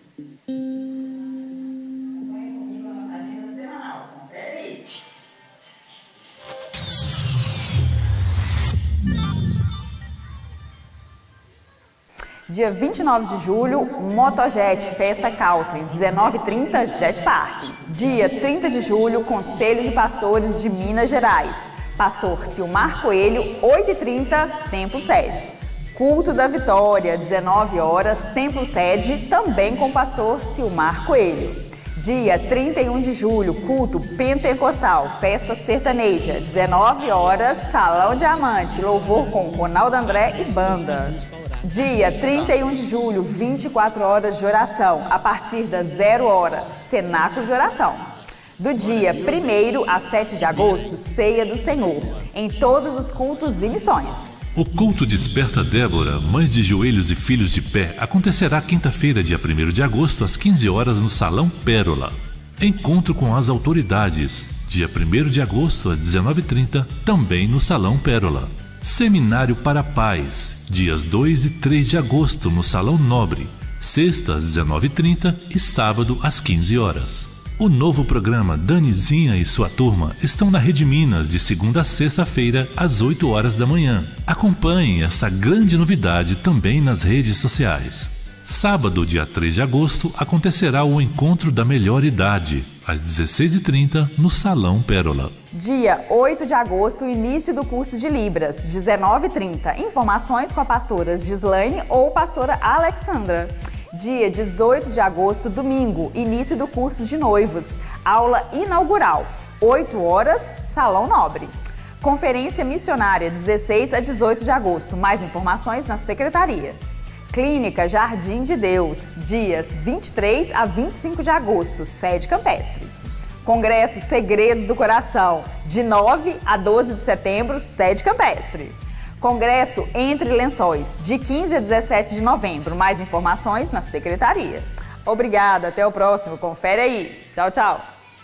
Dia 29 de julho, Motojet Festa Country, 19h30, Jet Park. Dia 30 de julho, Conselho de Pastores de Minas Gerais. Pastor Silmar Coelho, 8h30, Templo Sede. Culto da Vitória, 19 horas, Templo Sede, também com pastor Silmar Coelho. Dia 31 de julho, culto pentecostal, festa sertaneja, 19 horas, Salão Diamante, louvor com Ronaldo André e banda. Dia 31 de julho, 24 horas de oração, a partir das 0 hora, cenáculo de oração. Do dia 1º a 7 de agosto, ceia do Senhor, em todos os cultos e missões. O culto Desperta Débora, Mães de Joelhos e Filhos de Pé, acontecerá quinta-feira, dia 1º de agosto, às 15 horas, no Salão Pérola. Encontro com as autoridades, dia 1º de agosto, às 19h30, também no Salão Pérola. Seminário para Pais, dias 2 e 3 de agosto, no Salão Nobre, sexta às 19h30 e sábado às 15 horas. O novo programa Danizinha e sua turma estão na Rede Minas de segunda a sexta-feira às 8 horas da manhã. Acompanhe essa grande novidade também nas redes sociais. Sábado, dia 3 de agosto, acontecerá o Encontro da Melhor Idade, às 16h30, no Salão Pérola. Dia 8 de agosto, início do curso de Libras, 19h30. Informações com a pastora Gislaine ou pastora Alexandra. Dia 18 de agosto, domingo, início do curso de noivos. Aula inaugural, 8 horas, Salão Nobre. Conferência missionária, 16 a 18 de agosto. Mais informações na secretaria. Clínica Jardim de Deus, dias 23 a 25 de agosto, sede campestre. Congresso Segredos do Coração, de 9 a 12 de setembro, sede campestre. Congresso Entre Lençóis, de 15 a 17 de novembro. Mais informações na secretaria. Obrigada, até o próximo. Confere aí. Tchau, tchau.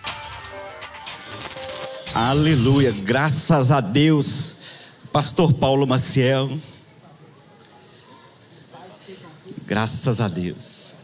Aleluia, graças a Deus. Pastor Paulo Maciel. Graças a Deus.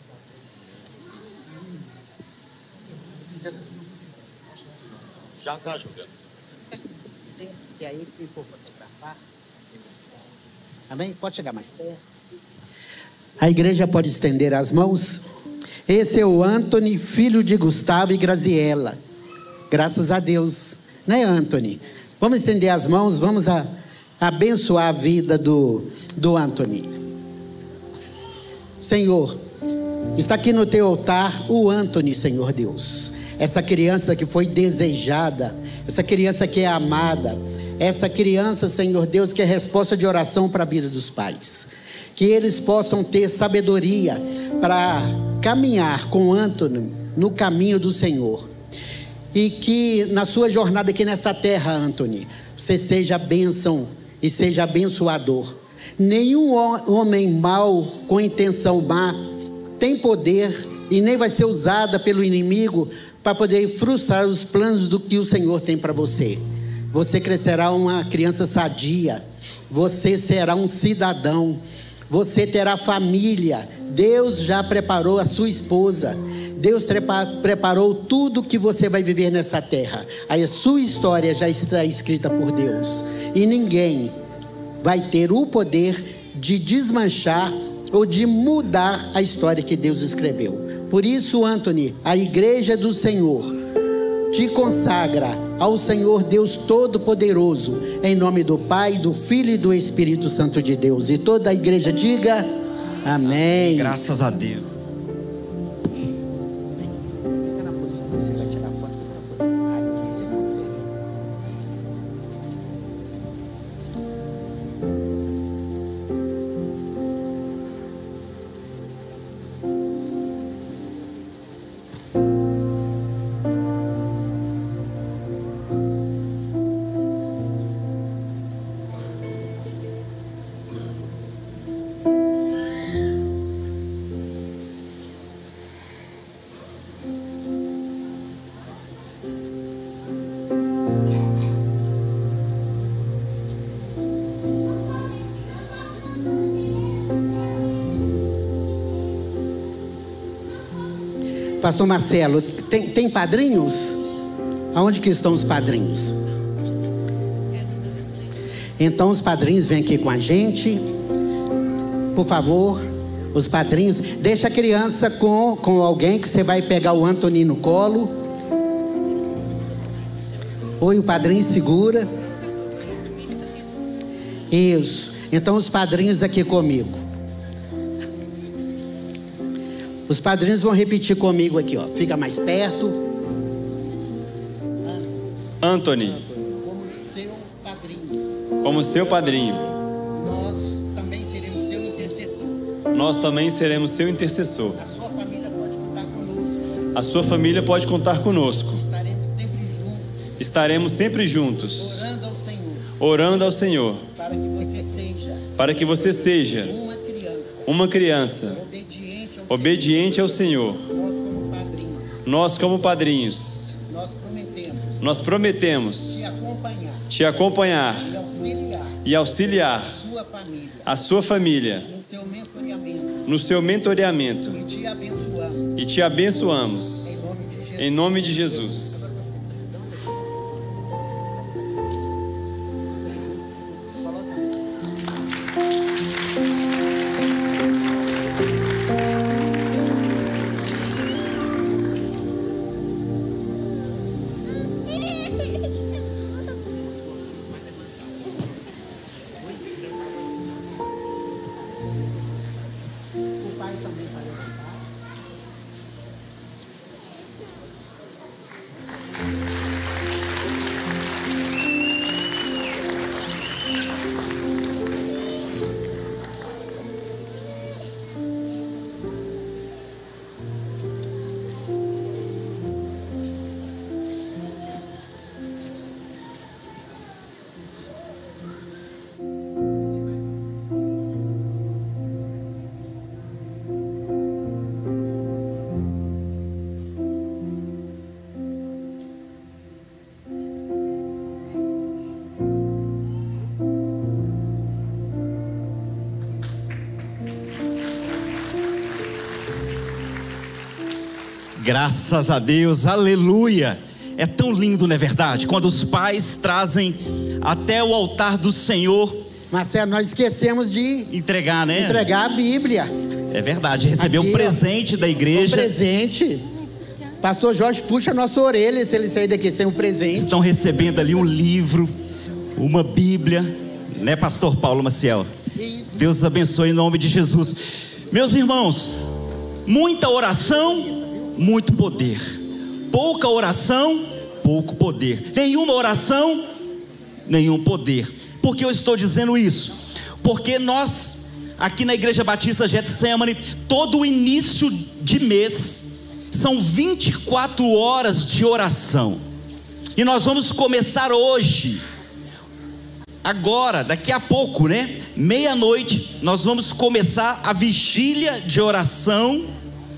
Já está jogando. Sim, e aí quem for fotografar. Amém? Pode chegar mais perto. A igreja pode estender as mãos. Esse é o Anthony, filho de Gustavo e Graziela. Graças a Deus. Né, Anthony? Vamos estender as mãos, vamos abençoar a vida do Anthony. Senhor, está aqui no teu altar o Anthony, Senhor Deus. Essa criança que foi desejada, essa criança que é amada, essa criança, Senhor Deus, que é resposta de oração para a vida dos pais. Que eles possam ter sabedoria para caminhar com Anthony no caminho do Senhor. E que na sua jornada aqui nessa terra, Anthony, você seja bênção e seja abençoador. Nenhum homem mau com intenção má tem poder e nem vai ser usada pelo inimigo para poder frustrar os planos do que o Senhor tem para você. Você crescerá uma criança sadia, você será um cidadão, você terá família. Deus já preparou a sua esposa, Deus preparou tudo que você vai viver nessa terra. Aí a sua história já está escrita por Deus e ninguém vai ter o poder de desmanchar ou de mudar a história que Deus escreveu. Por isso, Anthony, a igreja do Senhor te consagra ao Senhor Deus Todo-Poderoso, em nome do Pai, do Filho e do Espírito Santo de Deus. E toda a igreja diga amém. Graças a Deus. Fica na posição, você vai tirar foto. Aqui você consegue. Pastor Marcelo, tem padrinhos? Aonde que estão os padrinhos? Então os padrinhos vêm aqui com a gente. Por favor, os padrinhos. Deixa a criança com alguém, que você vai pegar o Anthony no colo. Oi, o padrinho segura. Isso. Então os padrinhos aqui comigo. Os padrinhos vão repetir comigo aqui, ó. Fica mais perto. Anthony, como seu padrinho. Como seu padrinho. Nós também seremos seu intercessor. Nós também seremos seu intercessor. A sua família pode contar conosco. A sua família pode contar conosco. Estaremos sempre juntos. Estaremos sempre juntos. Orando ao Senhor. Orando ao Senhor. Para que você seja. Uma criança. Obediente ao Senhor. Nós como padrinhos. Nós prometemos te acompanhar e auxiliar a sua família no seu mentoreamento. E te abençoamos em nome de Jesus. Graças a Deus, aleluia. É tão lindo, não é verdade? Quando os pais trazem até o altar do Senhor. Marcelo, nós esquecemos de entregar, né? Entregar a Bíblia. É verdade, receber um presente da igreja. Um presente. Pastor Jorge puxa a nossa orelha se ele sair daqui sem um presente. Estão recebendo ali um livro, uma Bíblia, né, Pastor Paulo Maciel? Deus abençoe em nome de Jesus. Meus irmãos, muita oração, muito poder. Pouca oração, pouco poder. Nenhuma oração, nenhum poder. Por que eu estou dizendo isso? Porque nós, aqui na Igreja Batista Getsemane, todo o início de mês, são 24 horas de oração. E nós vamos começar hoje, agora, daqui a pouco, né? Meia-noite, nós vamos começar a vigília de oração.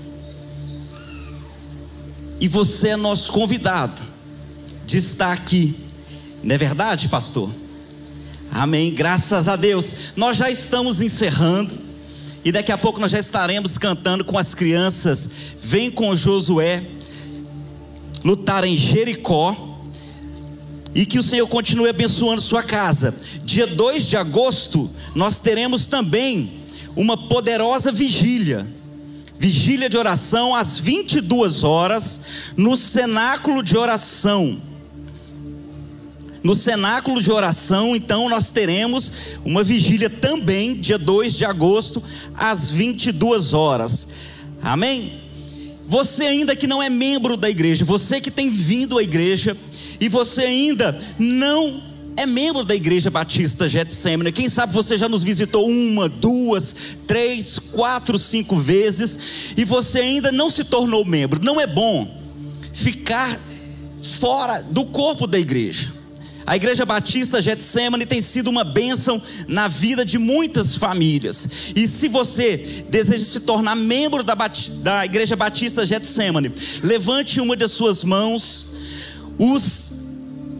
E você é nosso convidado de estar aqui, não é verdade, pastor? Amém, graças a Deus. Nós já estamos encerrando, e daqui a pouco nós já estaremos cantando com as crianças. Vem com Josué lutar em Jericó, e que o Senhor continue abençoando sua casa. Dia 2 de agosto, nós teremos também uma poderosa vigília de oração às 22 horas, no cenáculo de oração. No cenáculo de oração, então, nós teremos uma vigília também, dia 2 de agosto, às 22 horas. Amém? Você ainda que não é membro da igreja, você que tem vindo à igreja, e você ainda não é membro da Igreja Batista Getsemane, quem sabe você já nos visitou 1, 2, 3, 4, 5 vezes, e você ainda não se tornou membro. Não é bom ficar fora do corpo da igreja. A Igreja Batista Getsemane tem sido uma bênção na vida de muitas famílias. E se você deseja se tornar membro da Igreja Batista Getsemane, levante uma das suas mãos.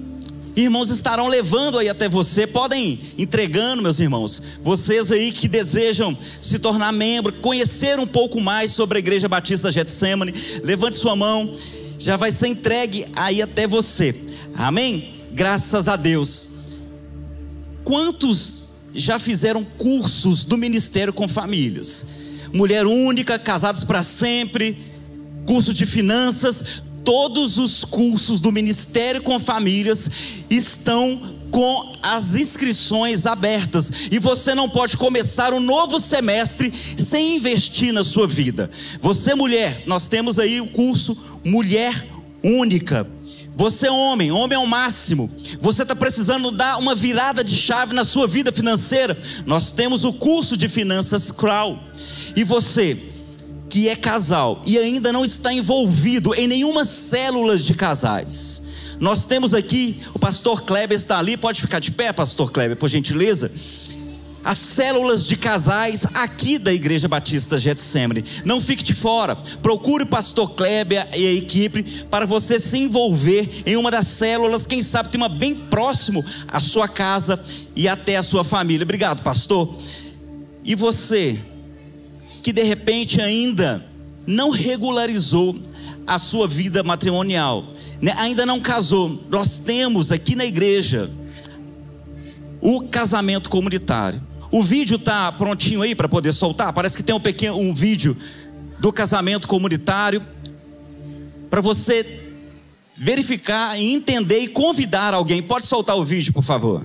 irmãos estarão levando aí até você. Podem entregando, meus irmãos. Vocês aí que desejam se tornar membro, conhecer um pouco mais sobre a Igreja Batista Getsemane, levante sua mão, já vai ser entregue aí até você. Amém? Graças a Deus. Quantos já fizeram cursos do Ministério com Famílias? Mulher única, casados para sempre, curso de finanças. Todos os cursos do Ministério com Famílias estão com as inscrições abertas, e você não pode começar um novo semestre sem investir na sua vida. Você mulher, nós temos aí o curso Mulher Única. Você homem é o máximo. Você está precisando dar uma virada de chave na sua vida financeira? Nós temos o curso de Finanças Crow. E você que é casal e ainda não está envolvido em nenhuma célula de casais, nós temos aqui, o pastor Kleber está ali, pode ficar de pé, pastor Kleber, por gentileza. As células de casais aqui da Igreja Batista Getsemane. Não fique de fora, procure o pastor Kleber e a equipe para você se envolver em uma das células. Quem sabe tem uma bem próximo à sua casa e até à sua família. Obrigado, pastor. E você que de repente ainda não regularizou a sua vida matrimonial, né? Ainda não casou, nós temos aqui na igreja o casamento comunitário. O vídeo está prontinho aí para poder soltar. Parece que tem um vídeo do casamento comunitário para você verificar e entender e convidar alguém. Pode soltar o vídeo, por favor.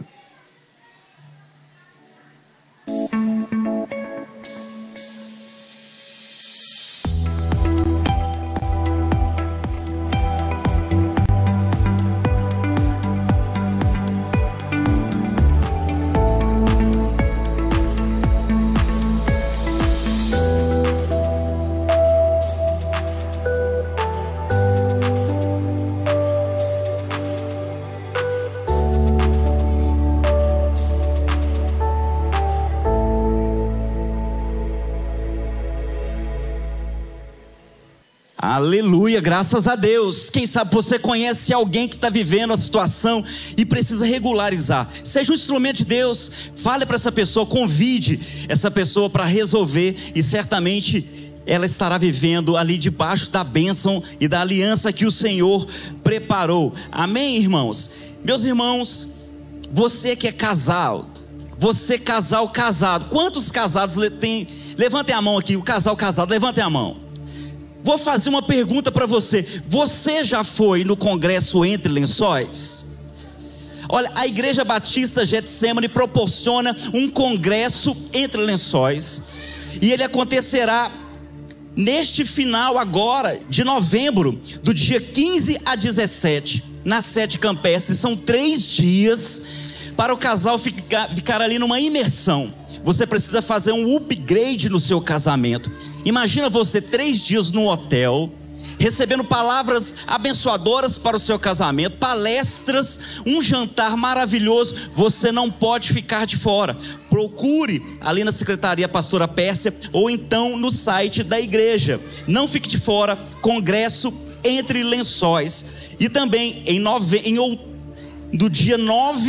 Aleluia, graças a Deus. Quem sabe você conhece alguém que está vivendo a situação e precisa regularizar. Seja um instrumento de Deus, fale para essa pessoa, convide essa pessoa para resolver, e certamente ela estará vivendo ali debaixo da bênção e da aliança que o Senhor preparou. Amém, irmãos? Meus irmãos, você que é casado, você casado, quantos casados tem? Levantem a mão aqui, o casal casado, levantem a mão. Vou fazer uma pergunta para você. Você já foi no congresso Entre Lençóis? Olha, a Igreja Batista Getsemane proporciona um congresso Entre Lençóis, e ele acontecerá neste final agora de novembro, do dia 15 a 17, na sede campestre. São 3 dias para o casal ficar ali numa imersão. Você precisa fazer um upgrade no seu casamento. Imagina você 3 dias no hotel, recebendo palavras abençoadoras para o seu casamento, palestras, um jantar maravilhoso. Você não pode ficar de fora. Procure ali na secretaria Pastora Pérsia, ou então no site da igreja. Não fique de fora, congresso Entre Lençóis. E também do dia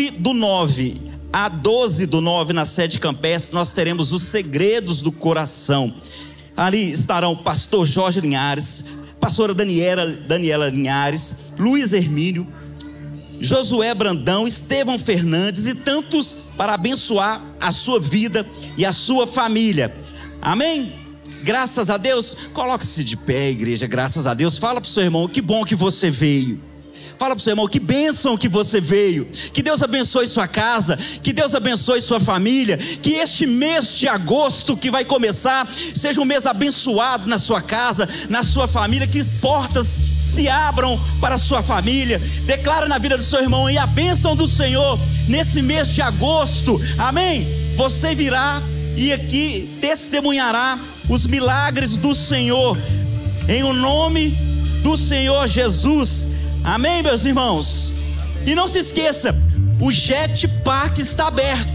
9/9 a 12/9, na sede campestre, nós teremos os segredos do coração. Ali estarão o pastor Jorge Linhares, pastora Daniela Linhares, Luiz Hermínio, Josué Brandão, Estevão Fernandes e tantos para abençoar a sua vida e a sua família. Amém? Graças a Deus. Coloque-se de pé, igreja, graças a Deus. Fala para o seu irmão, que bom que você veio. Fala para o seu irmão, que bênção que você veio. Que Deus abençoe sua casa, que Deus abençoe sua família. Que este mês de agosto que vai começar seja um mês abençoado na sua casa, na sua família. Que as portas se abram para a sua família. Declara na vida do seu irmão aí a bênção do Senhor nesse mês de agosto. Amém? Você virá e aqui testemunhará os milagres do Senhor, em o nome do Senhor Jesus. Amém, meus irmãos? E não se esqueça, o Jet Park está aberto.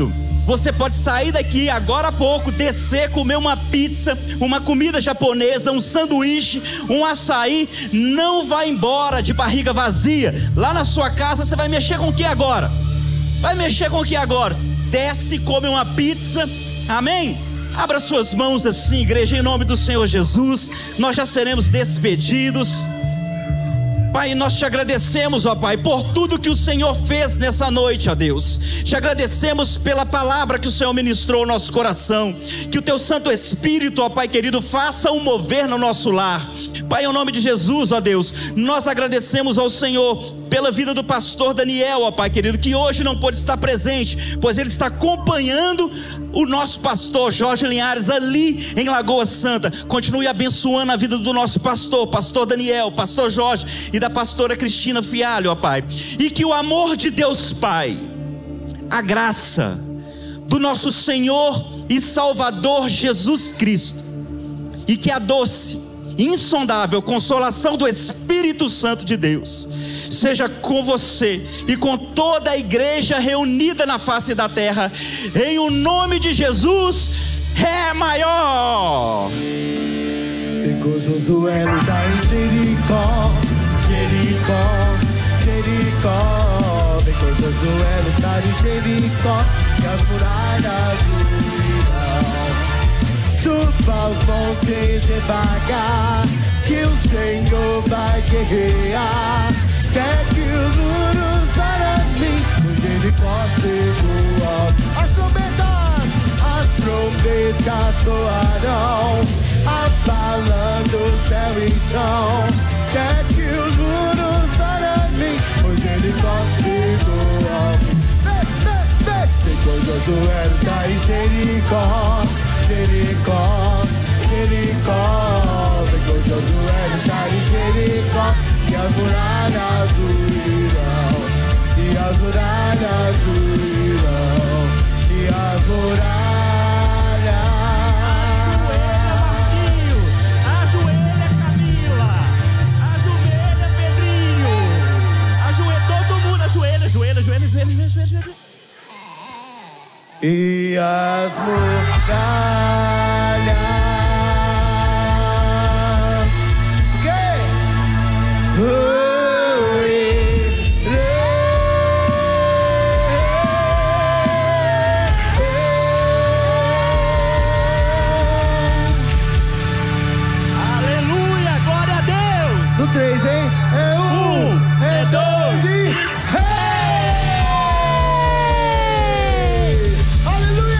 Você pode sair daqui agora há pouco, descer, comer uma pizza, uma comida japonesa, um sanduíche, um açaí. Não vai embora de barriga vazia. Lá na sua casa você vai mexer com o que agora? Vai mexer com o que agora? Desce, come uma pizza. Amém? Abra suas mãos assim, igreja, em nome do Senhor Jesus. Nós já seremos despedidos. Pai, nós te agradecemos, ó Pai, por tudo que o Senhor fez nessa noite, ó Deus. Te agradecemos pela palavra que o Senhor ministrou ao nosso coração. Que o teu Santo Espírito, ó Pai querido, faça um mover no nosso lar. Pai, em nome de Jesus, ó Deus, nós agradecemos ao Senhor pela vida do pastor Daniel, ó Pai querido, que hoje não pôde estar presente, pois ele está acompanhando o nosso pastor Jorge Linhares ali em Lagoa Santa. Continue abençoando a vida do nosso pastor Daniel, pastor Jorge e da pastora Cristina Fialho, ó Pai. E que o amor de Deus Pai, a graça do nosso Senhor e Salvador Jesus Cristo, e que a doce, insondável consolação do Espírito Santo de Deus seja com você e com toda a igreja reunida na face da terra, em o nome de Jesus. É maior. Ficou Josué lutar em Jericó, Jericó. Ficou Josué lutar em Jericó, e as muralhas ruirão. Suba os montes devagar, que o Senhor vai guerrear. Segue os muros para mim, o Jericó chegou. As trombetas soarão, abalando céu e chão. Segue os muros para mim, o Jericó chegou. Ficou Josué lutar em Jericó, Jericó. Ficou Josué lutar em Jericó, e as muralhas ruirão, e as muralhas ruirão, e as muralhas. Ajoelha Camila, ajoelha Pedrinho, ajoelha todo mundo, ajoelha. E as muralhas. Aleluia, glória a Deus. No 3, hein? É 1, é 2 e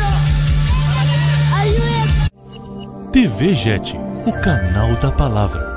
TV Jet, o canal da palavra.